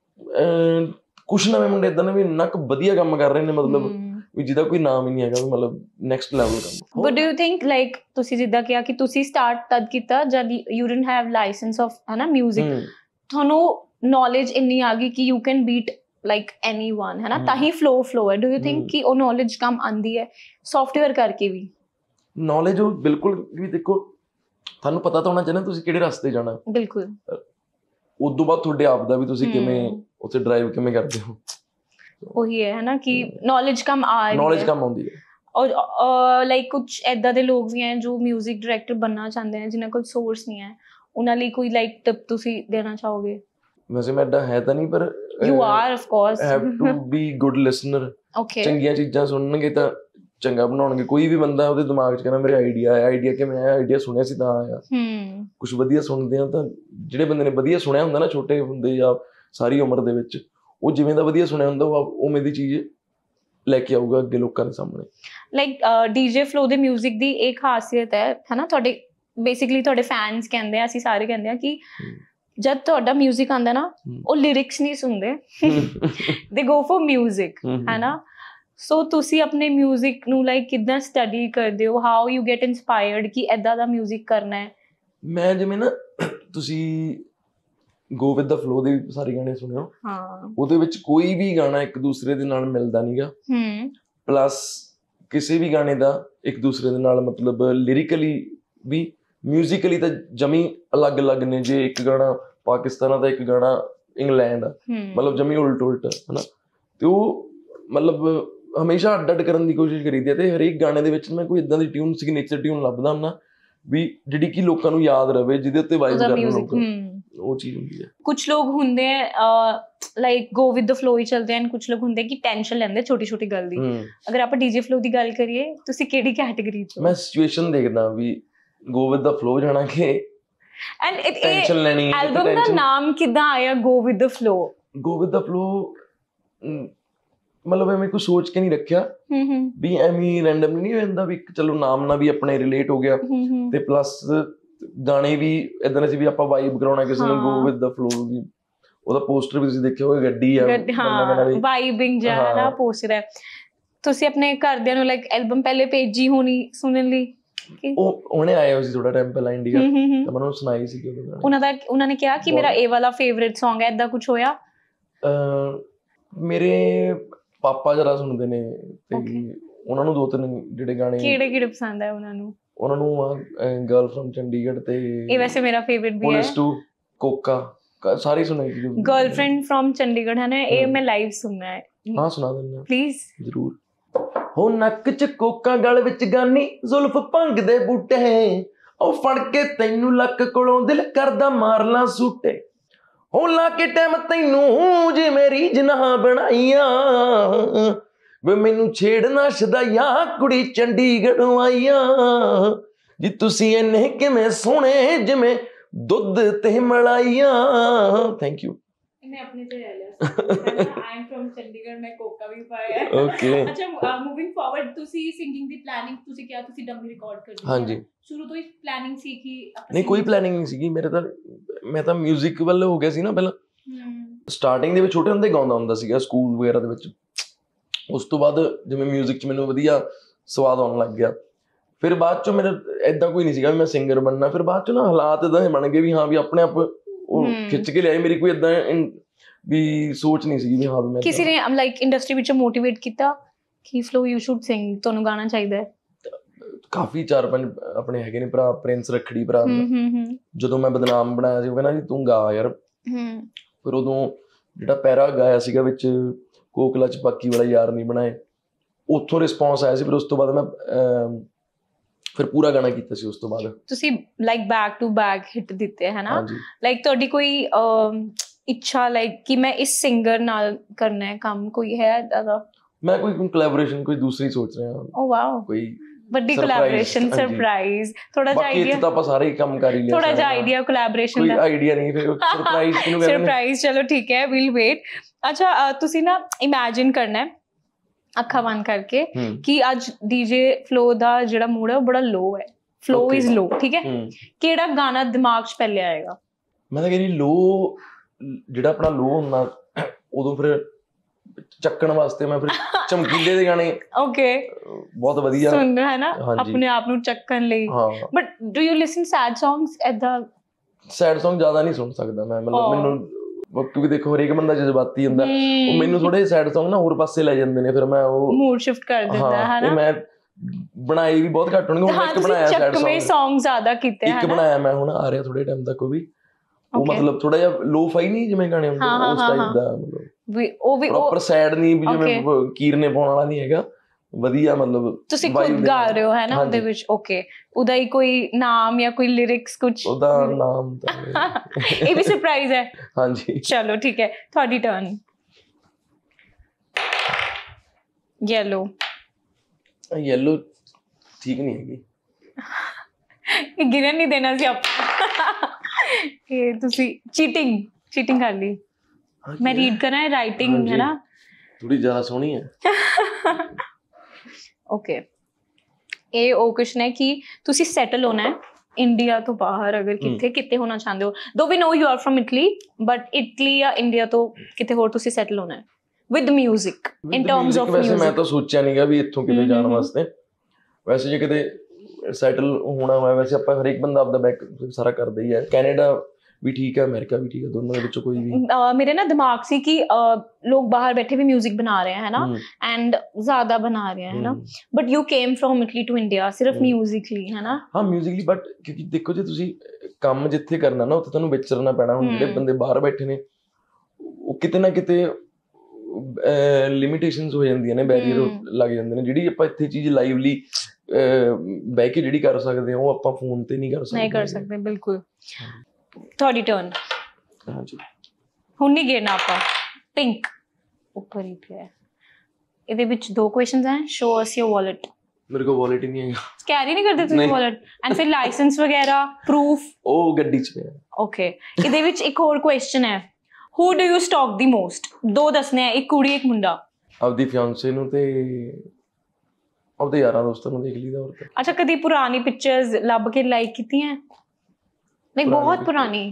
ਕੁਛ ਨਵੇਂ ਮੁੰਡੇ ਏਦਾਂ ਨੇ ਵੀ ਇੰਨਾ ਕੁ ਵਧੀਆ ਕੰਮ ਕਰ ਰਹੇ ਨੇ ਮਤਲਬ ਵੀ ਜਿਹਦਾ ਕੋਈ ਨਾਮ ਹੀ ਨਹੀਂ ਹੈਗਾ, ਮਤਲਬ ਨੈਕਸਟ ਲੈਵਲ ਕੰਮ। But do you think like ਤੁਸੀਂ ਜਿੱਦਾਂ ਕਿਹਾ ਕਿ ਤੁਸੀਂ ਸਟਾਰਟ ਤਦ ਕੀਤਾ ਜਦ you didn't have license of ਹਨਾ ਮਿਊਜ਼ਿਕ, ਤੁਹਾਨੂੰ ਨੌਲੇਜ ਇੰਨੀ ਆ ਗਈ ਕਿ you can beat like anyone ਹੈ ਨਾ, ਤਾਂ ਹੀ ਫਲੋ ਫਲੋ ਹੈ। ਡੂ ਯੂ ਥਿੰਕ ਕਿ ਉਹ ਨੌਲੇਜ ਕੰਮ ਆਉਂਦੀ ਹੈ ਸੌਫਟਵੇਅਰ ਕਰਕੇ ਵੀ? ਨੌਲੇਜ ਉਹ ਬਿਲਕੁਲ ਵੀ ਦੇਖੋ ਤੁਹਾਨੂੰ ਪਤਾ ਤਾਂ ਹੋਣਾ ਚਾਹੀਦਾ ਤੁਸੀਂ ਕਿਹੜੇ ਰਸਤੇ ਜਾਣਾ। ਬਿਲਕੁਲ। ਉਸ ਤੋਂ ਬਾਅਦ ਤੁਹਾਡੇ ਆਪ ਦਾ ਵੀ ਤੁਸੀਂ ਕਿਵੇਂ ਉੱਥੇ ਡਰਾਈਵ ਕਿਵੇਂ ਕਰਦੇ ਹੋ, ਉਹੀ ਹੈ ਨਾ ਕਿ ਨੌਲੇਜ ਕਮ ਆ ਰਹੀ ਹੈ, ਨੌਲੇਜ ਕਮ ਆਉਂਦੀ ਹੈ। ਔਰ ਲਾਈਕ ਕੁਛ ਏਦਾਂ ਦੇ ਲੋਕ ਵੀ ਹੈ ਜੋ ਮਿਊਜ਼ਿਕ ਡਾਇਰੈਕਟਰ ਬਣਨਾ ਚਾਹੁੰਦੇ ਹੈ ਜਿਨ੍ਹਾਂ ਕੋਲ ਸੋਰਸ ਨਹੀਂ ਹੈ, ਉਹਨਾਂ ਲਈ ਕੋਈ ਲਾਈਕ ਟਿਪ ਤੁਸੀਂ ਦੇਣਾ ਚਾਹੋਗੇ? ਵੈਸੇ ਮੈਂ ਏਦਾਂ ਹੈ ਤਾਂ ਨਹੀਂ, ਪਰ you are of course have to be good listener. Okay. ਚੰਗੀਆਂ ਚੀਜ਼ਾਂ ਸੁਣਨਗੇ ਤਾਂ ਚੰਗਾ ਬਣਾਉਣਗੇ। ਕੋਈ ਵੀ ਬੰਦਾ ਉਹਦੇ ਦਿਮਾਗ 'ਚ ਕਹਿੰਦਾ ਮੇਰੇ ਆਈਡੀਆ ਆਇਆ, ਆਈਡੀਆ ਕਿਵੇਂ ਆਇਆ, ਆਈਡੀਆ ਸੁਣਿਆ ਸੀ ਤਾਂ ਆਇਆ। ਕੁਛ ਵਧੀਆ ਸੁਣਦੇ ਆ ਤਾਂ ਜਿਹੜੇ ਬੰਦੇ ਨੇ ਵਧੀਆ ਸੁਣਿਆ ਹੁੰਦਾ ਨਾ ਛੋਟੇ ਹੁੰਦੇ ਜਾਂ ਸਾਰੀ ਉਮਰ ਦੇ ਵਿੱਚ, ਉਹ ਜਿਵੇਂ ਦਾ ਵਧੀਆ ਸੁਣਿਆ ਹੁੰਦਾ ਉਹ ਉਵੇਂ ਦੀ ਚੀਜ਼ ਲੈ ਕੇ ਆਊਗਾ ਅੱਗੇ ਲੋਕਾਂ ਦੇ ਸਾਹਮਣੇ। ਲਾਈਕ ਡੀਜੇ ਫਲੋ ਦੇ ਮਿਊਜ਼ਿਕ ਦੀ ਇੱਕ ਖਾਸੀਅਤ ਹੈ ਹਨਾ, ਤੁਹਾਡੇ ਬੇਸਿਕਲੀ ਤੁਹਾਡੇ ਫੈਨਸ ਕਹਿੰਦੇ ਆ, ਅਸੀਂ ਸਾਰੇ ਕਹਿੰਦੇ ਆ ਕਿ ਜਦ ਤੁਹਾਡਾ ਮਿਊਜ਼ਿਕ ਆਉਂਦਾ ਨਾ ਉਹ ਲਿਰਿਕਸ ਨਹੀਂ ਸੁਣਦੇ, ਦੇ ਗੋ ਫॉर ਮਿਊਜ਼ਿਕ ਹੈ ਨਾ। ਸੋ ਤੁਸੀਂ ਆਪਣੇ ਮਿਊਜ਼ਿਕ ਨੂੰ ਲਾਈਕ ਕਿੱਦਾਂ ਸਟੱਡੀ ਕਰਦੇ ਹੋ, ਹਾਊ ਯੂ ਗੈਟ ਇਨਸਪਾਇਰਡ ਕਿ ਏਦਾਂ ਦਾ ਮਿਊਜ਼ਿਕ ਕਰਨਾ ਹੈ? ਮੈਂ ਜਿਵੇਂ ਨਾ ਤੁਸੀਂ ਗੋ ਵਿਦ ਦਾ ਫਲੋ ਦੇ ਸਾਰੇ ਗਾਣੇ ਸੁਣਿਓ, ਉਹਦੇ ਵਿੱਚ ਕੋਈ ਵੀ ਗਾਣਾ ਇੱਕ ਦੂਸਰੇ ਦੇ ਨਾਲ ਮਿਲਦਾ ਨੀਗਾ। ਪਲੱਸ ਕਿਸੇ ਵੀ ਗਾਣੇ ਦਾ ਇੱਕ ਦੂਸਰੇ ਦੇ ਨਾਲ ਮਤਲਬ ਲਿਰਿਕਲੀ ਵੀ ਮਿਊਜ਼ੀਕਲੀ ਤਾਂ ਜਮੀ ਅਲੱਗ ਅਲੱਗ ਨੇ। ਜੇ ਇੱਕ ਗਾਣਾ ਪਾਕਿਸਤਾਨ ਦਾ ਇੱਕ ਗਾਣਾ ਇੰਗਲੈਂਡ ਆ, ਮਤਲਬ ਜਮੀ ਉਲਟ ਉਲਟ ਹਨਾ, ਤੇ ਉਹ ਮਤਲਬ ਹਮੇਸ਼ਾ ਅੱਡ ਅੱਡ ਕਰਨ ਦੀ ਕੋਸ਼ਿਸ਼ ਕਰੀਦੀ ਹੈ। ਤੇ ਹਰੇਕ ਗਾਣੇ ਦੇ ਵਿੱਚ ਮੈਂ ਕੋਈ ਏਦਾਂ ਦੀ ਟਿਊਨ ਸਿਗਨੇਚਰ ਟਿਊਨ ਲੱਭਦਾ ਹੁੰਦਾ ਵੀ ਜਿਹੜੀ ਕਿ ਲੋਕਾਂ ਨੂੰ ਯਾਦ ਰਵੇ, ਜਿਹਦੇ ਉੱਤੇ ਵਾਈਬ ਕਰਨ, ਉਹ ਚੀਜ਼ ਹੁੰਦੀ ਹੈ। ਕੁਛ ਲੋਕ ਹੁੰਦੇ ਆ like go with the flow ਹੀ ਚਲਦੇ ਹਨ, ਕੁਛ ਲੋਕ ਹੁੰਦੇ ਕਿ ਟੈਨਸ਼ਨ ਲੈਂਦੇ ਛੋਟੀ ਛੋਟੀ ਗੱਲ ਦੀ। ਅਗਰ ਆਪਾਂ ਡੀਜੇ ਫਲੋ ਦੀ ਗੱਲ ਕਰੀਏ ਤੁਸੀਂ ਕਿਹੜੀ ਕੈਟੇਗਰੀ ਚ? ਮੈਂ ਸਿਚੁਏਸ਼ਨ ਦੇਖਦਾ ਵੀ ਗੋ ਵਿਦ ਦਾ ਫਲੋ ਜਾਣਾ ਕਿ ਐਂਡ ਇਟ ਟੈਨਸ਼ਨ ਲੈਣੀ। ਐਲਬਮ ਦਾ ਨਾਮ ਕਿੱਦਾਂ ਆਇਆ go with the flow? Go with the flow ਮਤਲਬ ਐਵੇਂ ਕੋਈ ਸੋਚ ਕੇ ਨਹੀਂ ਰੱਖਿਆ ਵੀ ਐਵੇਂ ਰੈਂਡਮ ਨਹੀਂ ਹੋ ਜਾਂਦਾ ਵੀ ਚਲੋ ਨਾਮ ਨਾਲ ਵੀ ਆਪਣੇ ਰਿਲੇਟ ਹੋ ਗਿਆ, ਤੇ ਪਲੱਸ ਗਾਣੇ ਵੀ ਏਦਾਂ ਦੇ ਸੀ ਵੀ ਆਪਾਂ ਵਾਈਬ ਕਰਾਉਣਾ ਕਿਸੇ ਨੂੰ। ਗੋ ਵਿਦ ਦਾ ਫਲੋ ਵੀ ਉਹਦਾ ਪੋਸਟਰ ਵੀ ਤੁਸੀਂ ਦੇਖਿਆ ਹੋਵੇ, ਗੱਡੀ ਆ ਵਾਈਬਿੰਗ ਜਿਹਾ ਨਾ ਪੋਸਟਰ ਹੈ। ਤੁਸੀਂ ਆਪਣੇ ਘਰਦਿਆਂ ਨੂੰ ਲਾਈਕ ਐਲਬਮ ਪਹਿਲੇ ਭੇਜੀ ਹੋਣੀ ਸੁਣਨ ਲਈ? ਉਹ ਉਹਨੇ ਆਏ ਹੋਏ ਸੀ ਥੋੜਾ ਟਾਈਮ ਪਹਿਲਾਂ ਇੰਡੀਆ, ਤਾਂ ਮੈਂ ਉਹਨੂੰ ਸੁਣਾਈ ਸੀ ਉਹਨਾਂ ਦਾ। ਉਹਨਾਂ ਨੇ ਕਿਹਾ ਕਿ ਮੇਰਾ ਇਹ ਵਾਲਾ ਫੇਵਰੇਟ ਸੌਂਗ ਹੈ, ਏਦਾਂ ਕੁਛ ਹੋਇਆ? ਮੇਰੇ ਪਾਪਾ ਜਰਾ ਸੁਣਦੇ ਨੇ ਤੇ ਉਹਨਾਂ ਨੂੰ ਦੋ ਤਿੰਨ ਜਿਹੜੇ ਗਾਣੇ। ਕਿਹੜੇ ਕਿਹੜੇ ਪਸੰਦ ਹੈ ਉਹਨਾਂ ਨੂੰ? ਉਹਨਾਂ ਨੂੰ ਗਰਲ ਫਰਮ ਚੰਡੀਗੜ੍ਹ ਤੇ ਇਹ ਵੈਸੇ ਮੇਰਾ ਫੇਵਰੇਟ ਵੀ ਹੈ, ਪੁਲਿਸ ਟੂ ਕੋਕਾ, ਸਾਰੇ ਸੁਣੇ। ਗਰਲਫ੍ਰੈਂਡ ਫਰਮ ਚੰਡੀਗੜ੍ਹ ਹੈ ਨਾ, ਇਹ ਮੈਂ ਲਾਈਵ ਸੁਣਨਾ ਹੈ। ਹਾਂ ਸੁਣਾ ਦਿੰਦਾ ਪਲੀਜ਼। ਜ਼ਰੂਰ। ਹੋ ਨੱਕ ਚ ਕੋਕਾ ਗਲ ਵਿੱਚ ਗਾਨੀ ਜ਼ੁਲਫ ਭੰਗ ਦੇ ਬੂਟੇ, ਉਹ ਫੜ ਕੇ ਤੈਨੂੰ ਲੱਕ ਕੋਲੋਂ ਦਿਲ ਕਰਦਾ ਮਾਰ ਲਾਂ ਸੂਟੇ, ਹੋ ਲਾ ਕੇ ਟਾਈਮ ਤੈਨੂੰ ਜੇ ਮੇਰੀ ਜਨਾਹ ਬਣਾਈਆਂ, ਵੇ ਮੈਨੂੰ ਛੇੜਨਾ ਸ਼ਦਾਈਆਂ ਕੁੜੀ ਚੰਡੀਗੜ੍ਹੋਂ ਆਈਆਂ, ਜੀ ਤੁਸੀਂ ਇੰਨੇ ਕਿਵੇਂ ਸੋਹਣੇ ਜਿਵੇਂ ਦੁੱਧ ਤੇ ਮਲਾਈਆਂ। Thank you. ਮੈਂ ਆਪਣੇ ਤੇ ਲੈ ਲਿਆ ਆਈ ਐਮ ਫਰਮ ਚੰਡੀਗੜ੍ਹ, ਮੈਂ ਕੋਕਾ ਵੀ ਪਾਇਆ ਹੈ। ਓਕੇ। ਅੱਛਾ ਮੂਵਿੰਗ ਫਾਰਵਰਡ ਤੁਸੀਂ ਸਿੰਗਿੰਗ ਦੀ ਪਲੈਨਿੰਗ ਤੁਸੀਂ ਕਿਹਾ ਤੁਸੀਂ ਡੰਮੀ ਰਿਕਾਰਡ ਕਰਦੇ ਹੋ? ਹਾਂਜੀ। ਸ਼ੁਰੂ ਤੋਂ ਹੀ ਪਲੈਨਿੰਗ ਸੀ ਕਿ? ਨਹੀਂ ਕੋਈ ਪਲੈਨਿੰਗ ਨਹੀਂ ਸੀਗੀ ਮੇਰੇ ਤਾਂ, ਮੈਂ ਤਾਂ ਮਿਊਜ਼ਿਕ ਵੱਲ ਹੋ ਗਿਆ ਸੀ ਨਾ ਪਹਿਲਾਂ। ਸਟਾਰਟਿੰਗ ਦੇ ਵਿੱਚ ਛੋਟੇ ਹੁੰਦੇ ਗਾਉਂਦਾ ਹੁੰਦਾ ਸੀਗਾ ਸਕੂਲ ਵਗੈਰਾ ਦੇ ਵਿੱਚ, ਉਸ ਤੋਂ ਬਾਅਦ ਜਿਵੇਂ ਮਿਊਜ਼ਿਕ 'ਚ ਮੈਨੂੰ ਵਧੀਆ ਸਵਾਦ ਆਉਣ ਲੱਗ ਗਿਆ। ਫਿਰ ਬਾਅਦ 'ਚੋਂ ਮੇਰਾ ਏਦਾਂ ਕੋਈ ਨਹੀਂ ਸੀਗਾ ਵੀ ਮੈਂ ਸਿੰਗਰ ਬਣਨਾ। ਫਿਰ ਬਾਅਦ 'ਚ ਨਾ ਹਾਲਾਤ ਏਦਾਂ ਦੇ ਬਣ ਗਏ ਵੀ ਹਾਂ ਵੀ ਆਪਣੇ ਆਪ ਉਹ ਖਿੱਚ ਕੇ ਲਿਆਏ। ਮੇਰੀ ਕੋਈ ਏਦਾਂ ਵੀ ਸੋਚ ਨਹੀਂ ਸੀਗੀ ਵੀ ਹਾਂ ਵੀ ਮੈਂ ਕਿਸੇ ਨੇ ਲਾਈਕ ਇੰਡਸਟਰੀ ਵਿੱਚ ਮੋਟੀਵੇਟ ਕੀਤਾ ਕਿ ਫਲੋ ਯੂ ਸ਼ੁਡ ਸਿੰਗ, ਤੁਹਾਨੂੰ ਗਾਣਾ ਚਾਹੀਦਾ ਹੈ? ਕਾਫੀ ਚਾਰ ਪੰਜ ਆਪਣੇ ਹੈਗੇ ਨੇ ਭਰਾ, ਪ੍ਰਿੰਸ ਰੱਖੜੀ ਭਰਾ, ਜਦੋਂ ਮੈਂ ਬਦਨਾਮ ਬਣਾਇਆ ਸੀ ਉਹ ਕਹਿੰਦਾ ਜੀ ਤੂੰ ਗਾ ਯਾਰ। ਫਿਰ ਉਦੋਂ ਜਿਹੜਾ ਪੈਰਾ ਗਾਇਆ ਸੀਗਾ ਵਿੱਚ ਕੋਕਲਾ ਚ ਬਾਕੀ ਵਾਲਾ ਯਾਰ ਨਹੀਂ ਬਣਾਏ, ਉੱਥੋਂ ਰਿਸਪੌਂਸ ਆਇਆ ਸੀ। ਫਿਰ ਉਸ ਤੋਂ ਬਾਅਦ ਮੈਂ ਫਿਰ ਪੂਰਾ ਗਾਣਾ ਕੀਤਾ ਸੀ। ਉਸ ਤੋਂ ਬਾਅਦ ਤੁਸੀਂ like back to back hit ਦਿੱਤੇ ਹੈ ਨਾ। ਲਾਈਕ ਤੁਹਾਡੀ ਕੋਈ ਇੱਛਾ ਲਾਈਕ ਕਿ ਮੈਂ ਇਸ ਸਿੰਗਰ ਨਾਲ ਕਰਨਾ ਹੈ ਕੰਮ, ਕੋਈ ਹੈ ਏਦਾਂ ਦਾ? ਮੈਂ ਕੋਈ ਕੋਲੈਬੋਰੇਸ਼ਨ ਕੋਈ ਦੂਸਰੀ ਸੋਚ ਰਿਹਾ। ਓ ਵਾਓ, ਕੋਈ ਵੱਡੀ ਕੋਲੈਬੋਰੇਸ਼ਨ, ਸਰਪ੍ਰਾਈਜ਼। ਥੋੜਾ ਜਿਹਾ ਆਈਡੀਆ ਤਾਂ ਆਪਾਂ ਸਾਰੇ ਹੀ ਕੰਮ ਕਰ ਹੀ ਲਿਆ, ਥੋੜਾ ਜਿਹਾ ਆਈਡੀਆ ਕੋਲੈਬੋਰੇਸ਼ਨ ਦਾ? ਕੋਈ ਆਈਡੀਆ ਨਹੀਂ, ਫਿਰ ਸਰਪ੍ਰਾਈਜ਼ ਕਿਹਨੂੰ ਕਹਿੰਦੇ? ਸਰਪ੍ਰਾਈਜ਼, ਚਲੋ ਠੀਕ ਹੈ, ਵੀਲ ਵੇਟ। ਅੱਛਾ, ਤੁਸੀਂ ਨਾ ਇਮੇਜਿਨ ਕਰਨਾ ਹੈ ਅੱਖਾਂ ਬੰਦ ਕਰਕੇ ਕਿ ਅੱਜ ਡੀਜੇ ਫਲੋ ਦਾ ਜਿਹੜਾ ਮੂਡ ਹੈ ਉਹ ਬੜਾ ਲੋ ਹੈ, ਫਲੋ ਇਜ਼ ਲੋ, ਠੀਕ ਹੈ? ਕਿਹੜਾ ਗਾਣਾ ਦਿਮਾਗ 'ਚ ਪਹਿਲੇ ਆਏਗਾ? ਮੈਂ ਤਾਂ ਕਹਿੰਦੀ ਲੋ, ਜਿਹੜਾ ਆਪਣਾ ਲੋ ਹੁੰਦਾ ਉਦੋਂ ਫਿਰ ਚੱਕਣ ਵਾਸਤੇ ਮੈਂ ਫਿਰ ਚਮਕੀਲੇ ਦੇ ਗਾਣੇ ਓਕੇ ਬਹੁਤ ਵਧੀਆ ਸੁਣਨਾ ਹੈ ਨਾ ਆਪਣੇ ਆਪ ਨੂੰ ਚੱਕਣ ਲਈ। But do you listen sad songs? ਏਦਾਂ ਸੈਡ ਸੌਂਗ ਜ਼ਿਆਦਾ ਨਹੀਂ ਸੁਣ ਸਕਦਾ ਮੈਂ, ਮਤਲਬ ਮੈਨੂੰ, ਕਿਉਂਕਿ ਦੇਖੋ ਹਰੇਕ ਬੰਦਾ ਜਜ਼ਬਾਤੀ ਹੁੰਦਾ, ਉਹ ਮੈਨੂੰ ਥੋੜੇ ਸੈਡ ਸੌਂਗ ਨਾ ਹੋਰ ਪਾਸੇ ਲੈ ਜਾਂਦੇ ਨੇ, ਫਿਰ ਮੈਂ ਉਹ ਮੂਡ ਸ਼ਿਫਟ ਕਰ ਦਿੰਦਾ ਹੈ ਨਾ। ਮੈਂ ਬਣਾਏ ਵੀ ਬਹੁਤ ਘੱਟ ਹੋਣਗੇ, ਹੁਣ ਇੱਕ ਬਣਾਇਆ ਸੈਡ ਸੌਂਗ ਜ਼ਿਆਦਾ ਕੀਤੇ ਇੱਕ ਬਣਾਇਆ ਮੈਂ ਹੁਣ ਆ ਰਿਹਾ ਥੋੜੇ ਟਾਈਮ ਤੱਕ, ਉਹ ਵੀ ਉਹ ਮਤਲਬ ਥੋੜਾ ਜਿਹਾ ਲੋ ਫਾਈ ਨਹੀਂ ਜਿਵੇਂ ਗਾਣੇ ਹੁੰਦੇ ਉਸ ਟਾਈਪ ਦਾ, ਮਤਲਬ ਉਹ ਵੀ ਪ੍ਰੋਪਰ ਸੈਡ ਨਹੀਂ ਵੀ ਜਿਵੇਂ ਕੀਰਨੇ ਪਾਉਣ ਵਾਲਾ ਨਹੀਂ ਹੈਗਾ, ਵਧੀਆ ਮਤਲਬ ਤੁਸੀਂ ਖੁਦ ਗਾ ਰਹੇ ਹੋ ਹੈ ਨਾ ਉਹਦੇ ਵਿੱਚ। ਓਕੇ, ਉਹਦਾ ਹੀ ਕੋਈ ਨਾਮ ਜਾਂ ਕੋਈ ਲਿਰਿਕਸ ਕੁਝ? ਉਹਦਾ ਨਾਮ ਤਾਂ ਇਹ ਵੀ ਸਰਪ੍ਰਾਈਜ਼ ਹੈ। ਹਾਂਜੀ ਚਲੋ ਠੀਕ ਹੈ, ਤੁਹਾਡੀ ਟਰਨ। ਯੈਲੋ। ਯੈਲੋ ਠੀਕ ਨਹੀਂ ਹੈਗੀ, ਇਹ ਗਿਰਨ ਨਹੀਂ ਦੇਣਾ ਸੀ ਆਪਾਂ। ਇਹ ਤੁਸੀਂ ਚੀਟਿੰਗ ਚੀਟਿੰਗ ਕਰ ਲਈ। ਮੈਂ ਰੀਡ ਕਰਾਂ, ਰਾਈਟਿੰਗ ਹੈ ਨਾ ਥੋੜੀ ਜ਼ਿਆਦਾ ਸੋਹਣੀ ਹੈ। ਓਕੇ, ਇਹ ਉਹ ਕੁਐਸਚਨ ਹੈ ਕਿ ਤੁਸੀਂ ਸੈਟਲ ਹੋਣਾ ਹੈ ਇੰਡੀਆ ਤੋਂ ਬਾਹਰ, ਅਗਰ ਕਿੱਥੇ ਕਿਤੇ ਹੋਣਾ ਚਾਹੁੰਦੇ ਹੋ, though we know you are from Italy, but Italy ਜਾਂ ਇੰਡੀਆ ਤੋਂ ਕਿਤੇ ਹੋਰ ਤੁਸੀਂ ਸੈਟਲ ਹੋਣਾ ਹੈ with music, in terms of music. ਵੈਸੇ ਮੈਂ ਤਾਂ ਸੋਚਿਆ ਨਹੀਂਗਾ ਵੀ ਇੱਥੋਂ ਕਿਤੇ ਜਾਣ ਵਾਸਤੇ, ਵੈਸੇ ਜੇ ਕਿਤੇ ਸੈਟਲ ਹੋਣਾ ਹੋਇਆ, ਵੈਸੇ ਆਪਾਂ ਹਰੇਕ ਬੰਦਾ ਆਪਦਾ ਬੈਕ ਸਾਰਾ ਕਰਦਾ ਹੀ ਹੈ। ਕੈਨੇਡਾ ਵੀ ਠੀਕ ਹੈ, ਅਮਰੀਕਾ ਵੀ ਠੀਕ ਹੈ, ਦੋਨੋਂ ਦੇ ਵਿੱਚੋਂ ਕੋਈ ਵੀ। ਮੇਰੇ ਨਾ ਦਿਮਾਗ ਸੀ ਕਿ ਲੋਕ ਬਾਹਰ ਬੈਠੇ ਵੀ ਮਿਊਜ਼ਿਕ ਬਣਾ ਰਹੇ ਹੈ ਨਾ, ਐਂਡ ਜ਼ਿਆਦਾ ਬਣਾ ਰਹੇ ਹੈ ਨਾ, but you came from Italy to India ਸਿਰਫ ਮਿਊਜ਼ਿਕਲੀ ਹੈ ਨਾ? ਹਾਂ ਮਿਊਜ਼ਿਕਲੀ, ਬਟ ਕਿਉਂਕਿ ਦੇਖੋ ਜੇ ਤੁਸੀਂ ਕੰਮ ਜਿੱਥੇ ਕਰਨਾ ਨਾ ਉੱਥੇ ਤੁਹਾਨੂੰ ਵਿਚਰਨਾ ਪੈਣਾ। ਹੁਣ ਜਿਹੜੇ ਬੰਦੇ ਬਾਹਰ ਬੈਠੇ ਨੇ ਉਹ ਕਿਤੇ ਨਾ ਕਿਤੇ ਲਿਮਿਟੇਸ਼ਨਸ ਹੋ ਜਾਂਦੀਆਂ ਨੇ, ਬੈਰੀਅਰ ਲੱਗ ਜਾਂਦੇ ਨੇ। ਜਿਹੜੀ ਆਪਾਂ ਇੱਥੇ ਚੀਜ਼ ਲਾਈਵਲੀ ਬਹਿ ਕੇ ਜਿਹੜੀ ਕਰ ਸਕਦੇ ਹਾਂ ਉਹ ਆਪਾਂ ਫੋਨ ਤੇ ਨਹੀਂ ਕਰ ਸਕਦੇ। ਨਹੀਂ ਕਰ ਸਕਦੇ, ਬਿਲਕੁਲ। ਤੁਹਾਡੀ ਟਰਨ। ਹਾਂਜੀ, ਹੁਣ ਨਹੀਂ ਗਿਰਨਾ ਆਪਾਂ। ਪਿੰਕ ਉੱਪਰ ਹੀ ਪਿਆ, ਇਹਦੇ ਵਿੱਚ ਦੋ ਕੁਐਸਚਨਸ ਹੈ। Show us your wallet. ਮੇਰੇ ਕੋਲ ਵਾਲਟ ਹੀ ਨਹੀਂ ਹੈਗਾ। ਕੈਰੀ ਨਹੀਂ ਕਰਦੇ ਤੁਸੀਂ ਵਾਲਟ? ਐਂਡ ਫਿਰ ਲਾਇਸੈਂਸ ਵਗੈਰਾ, ਪ੍ਰੂਫ? ਉਹ ਗੱਡੀ 'ਚ ਪਿਆ। ਓਕੇ, ਇਹਦੇ ਵਿੱਚ ਇੱਕ ਹੋਰ ਕੁਐਸਚਨ ਹੈ, who do you stalk the most? ਦੋ ਦੱਸਣੇ, ਇੱਕ ਕੁੜੀ ਇੱਕ ਮੁੰਡਾ। ਆਪਦੀ ਫਿਆਂਸੇ ਨੂੰ ਤੇ ਆਪਦੇ ਯਾਰਾਂ ਦੋਸਤਾਂ ਨੂੰ ਦੇਖ ਲਈਦਾ। ਹੋਰ ਅੱਛਾ, ਕਦੀ ਪੁਰਾਣੀ ਪਿਕਚਰਸ ਲੱਭ ਕੇ ਲਾਈਕ ਕੀਤੀਆਂ? ਨਹੀਂ ਬਹੁਤ ਪੁਰਾਣੀ,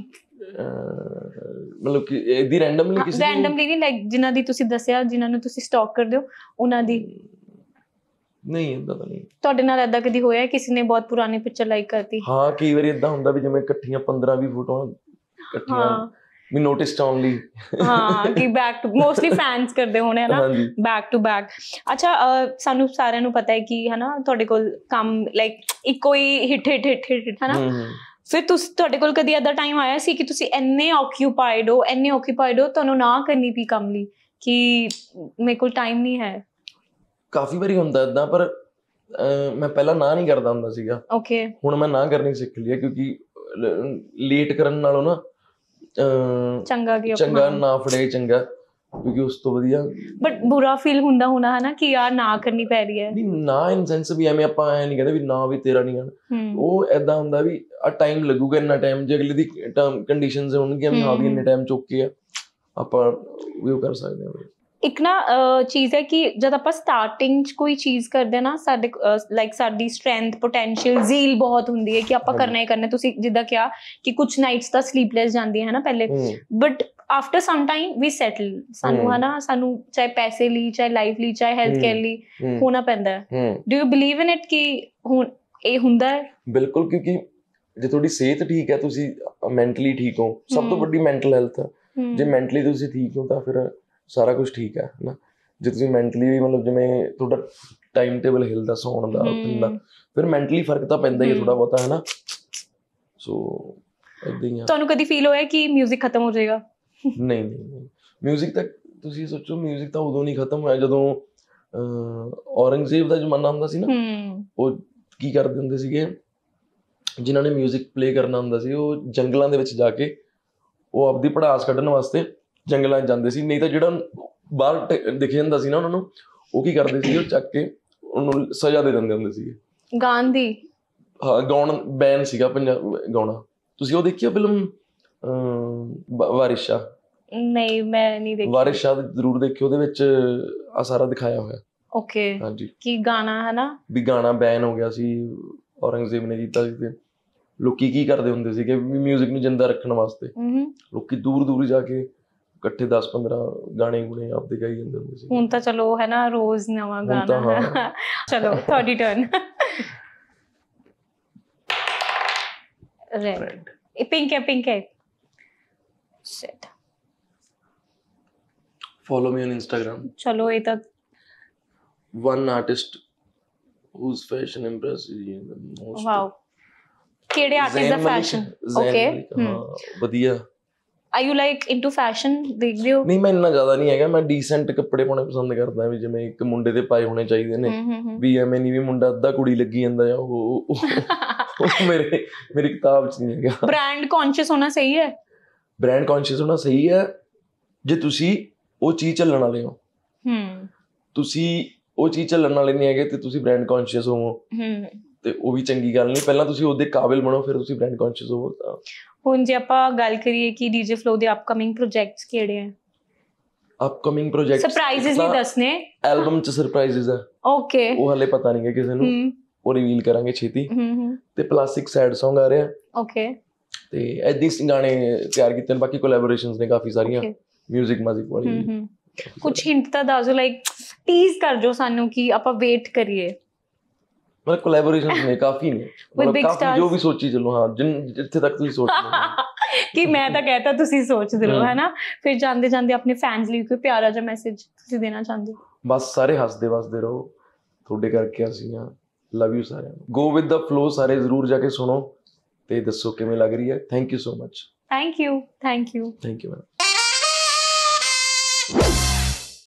ਮਤਲਬ ਕਿ ਇਹਦੀ ਰੈਂਡਮਲੀ ਕਿਸੇ ਰੈਂਡਮਲੀ ਨਹੀਂ, ਲਾਈਕ ਜਿਨ੍ਹਾਂ ਦੀ ਤੁਸੀਂ ਦੱਸਿਆ ਜਿਨ੍ਹਾਂ ਨੂੰ ਤੁਸੀਂ ਸਟਾਕ ਕਰਦੇ ਹੋ ਉਹਨਾਂ ਦੀ? ਨਹੀਂ, ਏਦਾਂ ਤਾਂ ਨਹੀਂ। ਤੁਹਾਡੇ ਨਾਲ ਏਦਾਂ ਕਦੀ ਹੋਇਆ ਕਿਸੇ ਨੇ ਬਹੁਤ ਪੁਰਾਣੀ ਪਿਕਚਰ ਲਾਈਕ ਕਰਤੀ? ਹਾਂ, ਕਈ ਵਾਰੀ ਏਦਾਂ ਹੁੰਦਾ ਵੀ ਜਿਵੇਂ ਇਕੱਠੀਆਂ ਪੰਦਰਾਂ ਵੀਹ ਫੋਟੋਆਂ ਇਕੱਠੀਆਂ ਵੀ ਨੋਟਿਸ ਆਨ ਲਈ। ਹਾਂ, ਕਿ ਬੈਕ ਟੂ ਮੋਸਟਲੀ ਫੈਨਸ ਕਰਦੇ ਹੋਣੇ ਹਨਾ, ਬੈਕ ਟੂ ਬੈਕ। ਅੱਛਾ, ਸਾਨੂੰ ਸਾਰਿਆਂ ਨੂੰ ਪਤਾ ਹੈ ਕਿ ਹਨਾ ਤੁਹਾਡੇ ਕੋਲ ਕੰਮ ਲਾਈਕ ਇੱਕੋ ਹੀ ਹਿੱਟ ਹਿੱਟ ਹਿੱਟ ਹਿੱਟ ਹਨਾ, ਫਿਰ ਤੁਸੀਂ ਤੁਹਾਡੇ ਕੋਲ ਕਦੀ ਏਦਾਂ ਟਾਈਮ ਆਇਆ ਸੀ ਕਿ ਤੁਸੀਂ ਇੰਨੇ ਆਕਿਊਪਾਈਡ ਹੋ ਇੰਨੇ ਆਕਿਊਪਾਈਡ ਹੋ ਤੁਹਾਨੂੰ ਨਾ ਕਰਨੀ ਪਈ ਕੰਮ ਲਈ ਕਿ ਮੇਰੇ ਕੋਲ ਟਾਈਮ ਨਹੀਂ ਹੈ? ਕਾਫੀ ਵਾਰੀ ਹੁੰਦਾ ਏਦਾਂ, ਪਰ ਮੈਂ ਪਹਿਲਾਂ ਨਾ ਨਹੀਂ ਕਰਦਾ ਹੁੰਦਾ ਸੀਗਾ। ਓਕੇ, ਹੁਣ ਮੈਂ ਨਾ ਕਰਨੀ ਸਿੱਖ ਲਈ ਹੈ, ਕਿਉਂਕਿ ਲੇਟ ਕਰਨ ਨਾਲੋਂ ਨਾ ਚੰਗਾ ਕਿ ਚੰਗਾ ਨਾ ਫੜੇ ਚੰਗਾ, ਕਿਉਂਕਿ ਉਸ ਤੋਂ ਵਧੀਆ। ਬਟ ਬੁਰਾ ਫੀਲ ਹੁੰਦਾ ਹੋਣਾ ਹੈ ਨਾ ਕਿ ਯਾਰ ਨਾ ਕਰਨੀ ਪੈ ਰਹੀ ਹੈ? ਨਹੀਂ, ਨਾ ਇਨ ਸੈਂਸ ਵੀ ਐਵੇਂ ਆਪਾਂ ਐ ਨਹੀਂ ਕਹਿੰਦੇ ਵੀ ਨਾ ਵੀ ਤੇਰਾ ਨਹੀਂ ਆਉਣਾ, ਉਹ ਏਦਾਂ ਹੁੰਦਾ ਵੀ ਆ ਟਾਈਮ ਲੱਗੂਗਾ ਇੰਨਾ ਟਾਈਮ, ਜੇ ਅਗਲੇ ਦੀ ਕੰਡੀਸ਼ਨਸ ਹੋਣਗੀਆਂ ਵੀ ਹਾਂ ਵੀ ਇੰਨੇ ਟਾਈਮ ਚੁੱਕੇ ਆ ਆਪਾਂ ਵੀ ਉਹ ਕਰ ਸਕਦੇ ਹਾਂ। ਇੱਕ ਨਾ ਚੀਜ਼ ਹੈ ਕਿ ਜਦ ਆਪਾਂ ਸਟਾਰਟਿੰਗ 'ਚ ਕੋਈ ਚੀਜ਼ ਕਰਦੇ ਨਾ, ਸਾਡੇ ਲਾਈਕ ਸਾਡੀ ਸਟਰੈਂਥ ਪੋਟੈਂਸ਼ੀਅਲ ਜ਼ੀਲ ਬਹੁਤ ਹੁੰਦੀ ਹੈ ਕਿ ਆਪਾਂ ਕਰਨਾ ਹੀ ਕਰਨਾ। ਤੁਸੀਂ ਜਿੱਦਾਂ ਕਿਹਾ ਕਿ ਕੁਛ ਨਾਈਟਸ ਤਾਂ ਸਲੀਪਲੈਸ ਜਾਂਦੀਆਂ ਹੈ ਨਾ ਪਹਿਲੇ, ਬਟ ਆਫਟਰ ਸਮ ਟਾਈਮ ਵੀ ਸੈਟਲ, ਸਾਨੂੰ ਹੈ ਨਾ, ਸਾਨੂੰ ਚਾਹੇ ਪੈਸੇ ਲਈ ਚਾਹੇ ਲਾਈਫ ਲਈ ਚਾਹੇ ਹੈਲਥ ਕੇਅਰ ਲਈ ਹੋਣਾ ਪੈਂਦਾ ਹੈ। Do you believe in it ਕਿ ਹੁਣ ਇਹ ਹੁੰਦਾ ਹੈ? ਬਿਲਕੁਲ, ਕਿਉਂਕਿ ਜੇ ਤੁਹਾਡੀ ਸਿਹਤ ਠੀਕ ਹੈ, ਤੁਸੀਂ ਮੈਂਟਲੀ ਠੀਕ ਹੋ, ਸਭ ਤੋਂ ਵੱਡੀ ਮੈਂਟਲ ਹੈਲਥ ਹੈ। ਜੇ ਮੈਂਟਲੀ ਤੁਸੀਂ ਠੀਕ ਹੋ ਤਾਂ ਫਿਰ ਸਾਰਾ ਕੁਝ ਠੀਕ ਹੈ ਨਾ। ਜੇ ਤੁਸੀਂ ਮੈਂਟਲੀ ਵੀ ਮਤਲਬ ਜਿਵੇਂ ਤੁਹਾਡਾ ਟਾਈਮ ਟੇਬਲ ਹਿਲਦਾ ਸੌਣ ਦਾ ਉੱਠਣ ਦਾ, ਫਿਰ ਮੈਂਟਲੀ ਫਰਕ ਤਾਂ ਪੈਂਦਾ ਹੀ ਥੋੜਾ ਬਹੁਤਾ, ਹੈ ਨਾ। ਸੋ ਏਦਾਂ ਹੀ ਆ। ਤੁਹਾਨੂੰ ਕਦੀ ਫੀਲ ਹੋਇਆ ਕਿ ਮਿਊਜ਼ਿਕ ਖਤਮ ਹੋ ਜਾਏਗਾ? ਨਹੀਂ ਨਹੀਂ, ਮਿਊਜ਼ਿਕ ਤਾਂ ਤੁਸੀਂ ਸੋਚੋ, ਮਿਊਜ਼ਿਕ ਤਾਂ ਉਦੋਂ ਨਹੀਂ ਖਤਮ ਹੋਇਆ ਜਦੋਂ ਔਰੰਗਜ਼ੇਬ ਦਾ ਜ਼ਮਾਨਾ ਹੁੰਦਾ ਸੀ ਨਾ। ਉਹ ਕੀ ਕਰਦੇ ਹੁੰਦੇ ਸੀਗੇ, ਜਿਨ੍ਹਾਂ ਨੇ ਮਿਊਜ਼ਿਕ ਪਲੇ ਕਰਨਾ ਹੁੰਦਾ ਸੀ, ਉਹ ਜੰਗਲਾਂ ਦੇ ਵਿੱਚ ਜਾ ਕੇ ਉਹ ਆਪਦੀ ਭੜਾਸ ਕੱਢਣ ਵਾਸਤੇ ਜੰਗਲਾਂ 'ਚ ਜਾਂਦੇ ਸੀ। ਨਹੀਂ ਤਾਂ ਜਿਹੜਾ ਬਾਹਰ ਦਿਖ ਜਾਂਦਾ ਸੀ ਨਾ ਉਹਨਾਂ ਨੂੰ, ਉਹ ਕੀ ਕਰਦੇ ਸੀ, ਉਹ ਚੱਕ ਕੇ ਉਹਨੂੰ ਸਜ਼ਾ ਦੇ ਦਿੰਦੇ ਹੁੰਦੇ ਸੀਗੇ। ਗਾਣ ਦੀ? ਹਾਂ, ਗਾਉਣ ਬੈਨ ਸੀਗਾ ਪੰਜਾਬ ਗਾਉਣਾ। ਤੁਸੀਂ ਉਹ ਦੇਖੀ ਫਿਲਮ ਵਾਰਿਸ ਸ਼ਾਹ? ਨਹੀਂ, ਮੈਂ ਨਹੀਂ ਦੇਖੀ। ਵਾਰਿਸ ਸ਼ਾਹ ਜ਼ਰੂਰ ਦੇਖਿਓ, ਉਹਦੇ ਵਿੱਚ ਆ ਸਾਰਾ ਦਿਖਾਇਆ ਹੋਇਆ। ਓਕੇ। ਹਾਂਜੀ, ਕੀ ਗਾਣਾ ਹੈ ਨਾ ਵੀ ਗਾਣਾ ਬੈਨ ਹੋ ਗਿਆ ਸੀ, ਔਰੰਗਜ਼ੇਬ ਨੇ ਕੀਤਾ ਸੀ। ਤੇ ਲੋਕੀ ਕੀ ਕਰਦੇ ਹੁੰਦੇ ਸੀਗੇ ਮਿਊਜ਼ਿਕ ਨੂੰ ਜਿੰਦਾ ਰੱਖਣ ਵਾਸਤੇ, ਲੋਕੀ ਦੂਰ ਦੂਰ ਜਾ ਕੇ ਇਕੱਠੇ ਦਸ ਪੰਦਰਾਂ ਗਾਣੇ ਗੁਣੇ ਆਪਦੇ ਗਾਈ ਜਾਂਦੇ ਹੁੰਦੇ ਸੀ। ਹੁਣ ਤਾਂ ਚਲੋ ਹੈ ਨਾ, ਰੋਜ਼ ਨਵਾਂ ਗਾਣਾ। ਚਲੋ ਤੁਹਾਡੀ ਟਰਨ। ਰੈਡ, ਪਿੰਕ ਹੈ, ਪਿੰਕ ਹੈ। Shit. Follow me on Instagram. ਚਲੋ ਇਹ ਤਾਂ one artist whose fashion impresses you the most. Wow. ਕਿਹੜੇ ਆਰਟਿਸਟ ਦਾ ਫੈਸ਼ਨ? ਓਕੇ, ਹਾਂ ਵਧੀਆ। Are you like into fashion? ਦੇਖਦੇ ਹੋ? ਨਹੀਂ, ਮੈਂ ਇੰਨਾ ਜ਼ਿਆਦਾ ਨਹੀਂ ਹੈਗਾ। ਮੈਂ ਡੀਸੈਂਟ ਕੱਪੜੇ ਪਾਉਣੇ ਪਸੰਦ ਕਰਦਾ, ਵੀ ਜਿਵੇਂ ਇੱਕ ਮੁੰਡੇ ਦੇ ਪਾਏ ਹੋਣੇ ਚਾਹੀਦੇ ਨੇ, ਵੀ ਐਵੇਂ ਨਹੀਂ ਵੀ ਮੁੰਡਾ ਅੱਧਾ ਕੁੜੀ ਲੱਗੀ ਜਾਂਦਾ ਆ। ਉਹ ਮੇਰੇ ਮੇਰੀ ਕਿਤਾਬ 'ਚ ਨਹੀਂ ਹੈਗਾ। ਬ੍ਰਾਂਡ ਕੌਨਸ਼ੀਅਸ ਹੋਣਾ ਸਹੀ ਹੈ? ਬ੍ਰਾਂਡ ਕੌਨਸ਼ੀਅਸ ਹੋਣਾ ਸਹੀ ਹੈ ਜੇ ਤੁਸੀਂ ਉਹ ਚੀਜ਼ ਚੱਲਣ ਵਾਲੇ ਹੋ। ਤੁਸੀਂ ਉਹ ਚੀਜ਼ ਚੱਲਣ ਵਾਲੇ ਨਹੀਂ ਹੈਗੇ ਤੇ ਤੁਸੀਂ ਬ੍ਰਾਂਡ ਕੌਨਸ਼ੀਅਸ ਹੋਵੋ, ਤੇ ਉਹ ਵੀ ਚੰਗੀ ਗੱਲ ਨਹੀਂ। ਪਹਿਲਾਂ ਤੁਸੀਂ ਉਹਦੇ ਕਾਬਿਲ ਬਣੋ, ਫਿਰ ਤੁਸੀਂ ਬ੍ਰਾਂਡ ਕੌਨਸ਼ੀਅਸ ਹੋਵੋ। ਤਾਂ ਹੁਣ ਜੇ ਆਪਾਂ ਗੱਲ ਕਰੀਏ ਕਿ ਡੀਜੇ ਫਲੋ ਦੇ ਅਪਕਮਿੰਗ ਪ੍ਰੋਜੈਕਟਸ ਕਿਹੜੇ ਹੈ? ਅਪਕਮਿੰਗ ਪ੍ਰੋਜੈਕਟਸ ਸਰਪ੍ਰਾਈਜ਼ਸ ਨਹੀਂ ਦੱਸਣੇ, ਐਲਬਮ 'ਚ ਸਰਪ੍ਰਾਈਜ਼ਸ ਆ। ਓਕੇ, ਉਹ ਹਲੇ ਪਤਾ ਨਹੀਂ ਹੈ ਕਿਸੇ ਨੂੰ, ਉਹ ਰਿਵੀਲ ਕਰਾਂਗੇ ਛੇਤੀ। ਤੇ ਪਲੱਸ ਇੱਕ ਸੈਡ ਸੌਂਗ ਆ ਰਿਹਾ। ਓਕੇ, ਤੇ ਏਦਾਂ ਹੀ ਗਾਣੇ ਤਿਆਰ ਕੀਤੇ ਨੇ। ਬਾਕੀ ਕੋਲੈਬੋਰੇਸ਼ਨਸ ਨੇ ਕਾਫੀ ਸਾਰੀਆਂ, ਮਿਊਜ਼ਿਕ ਮਾਜ਼ਿਕ ਵਾਲੀ। ਕੁਝ ਹਿੰਟ ਤਾਂ ਦੱਸ ਦਿਓ, ਲਾਈਕ ਟੀਜ਼ ਕਰ ਜੋ ਸਾਨੂੰ ਕਿ ਆਪਾਂ ਵੇਟ ਕਰੀਏ। ਮਤਲਬ ਕੋਲੈਬੋਰੇਸ਼ਨਸ ਨੇ ਕਾਫੀ ਨੇ, ਕਾਫੀ ਜੋ ਵੀ ਸੋਚੀ ਚੱਲੋ। ਹਾਂ, ਜਿੱਥੇ ਤੱਕ ਤੁਸੀਂ ਸੋਚ ਕਿ ਮੈਂ ਤਾਂ ਕਹਿਤਾ ਤੁਸੀਂ ਸੋਚਦੇ ਰਹੋ, ਹੈ ਨਾ। ਫਿਰ ਜਾਂਦੇ ਜਾਂਦੇ ਆਪਣੇ ਫੈਨਸ ਲਈ ਕੋਈ ਪਿਆਰਾ ਜਿਹਾ ਮੈਸੇਜ ਤੁਸੀਂ ਦੇਣਾ ਚਾਹੁੰਦੇ ਹੋ? ਬਸ ਸਾਰੇ ਹੱਸਦੇ ਵਸਦੇ ਰਹੋ, ਤੁਹਾਡੇ ਕਰਕੇ ਅਸੀਂ ਹਾਂ। ਲਵ ਯੂ ਸਾਰਿਆਂ ਨੂੰ। ਗੋ ਵਿਦ ਦਾ ਫਲੋ ਸਾਰੇ ਜ਼ਰੂਰ ਜਾ ਕੇ ਸੁਣੋ ਤੇ ਦੱਸੋ ਕਿਵੇਂ ਲੱਗ ਰਹੀ ਹੈ। Thank you so much. Thank you, thank you, thank you ma'am.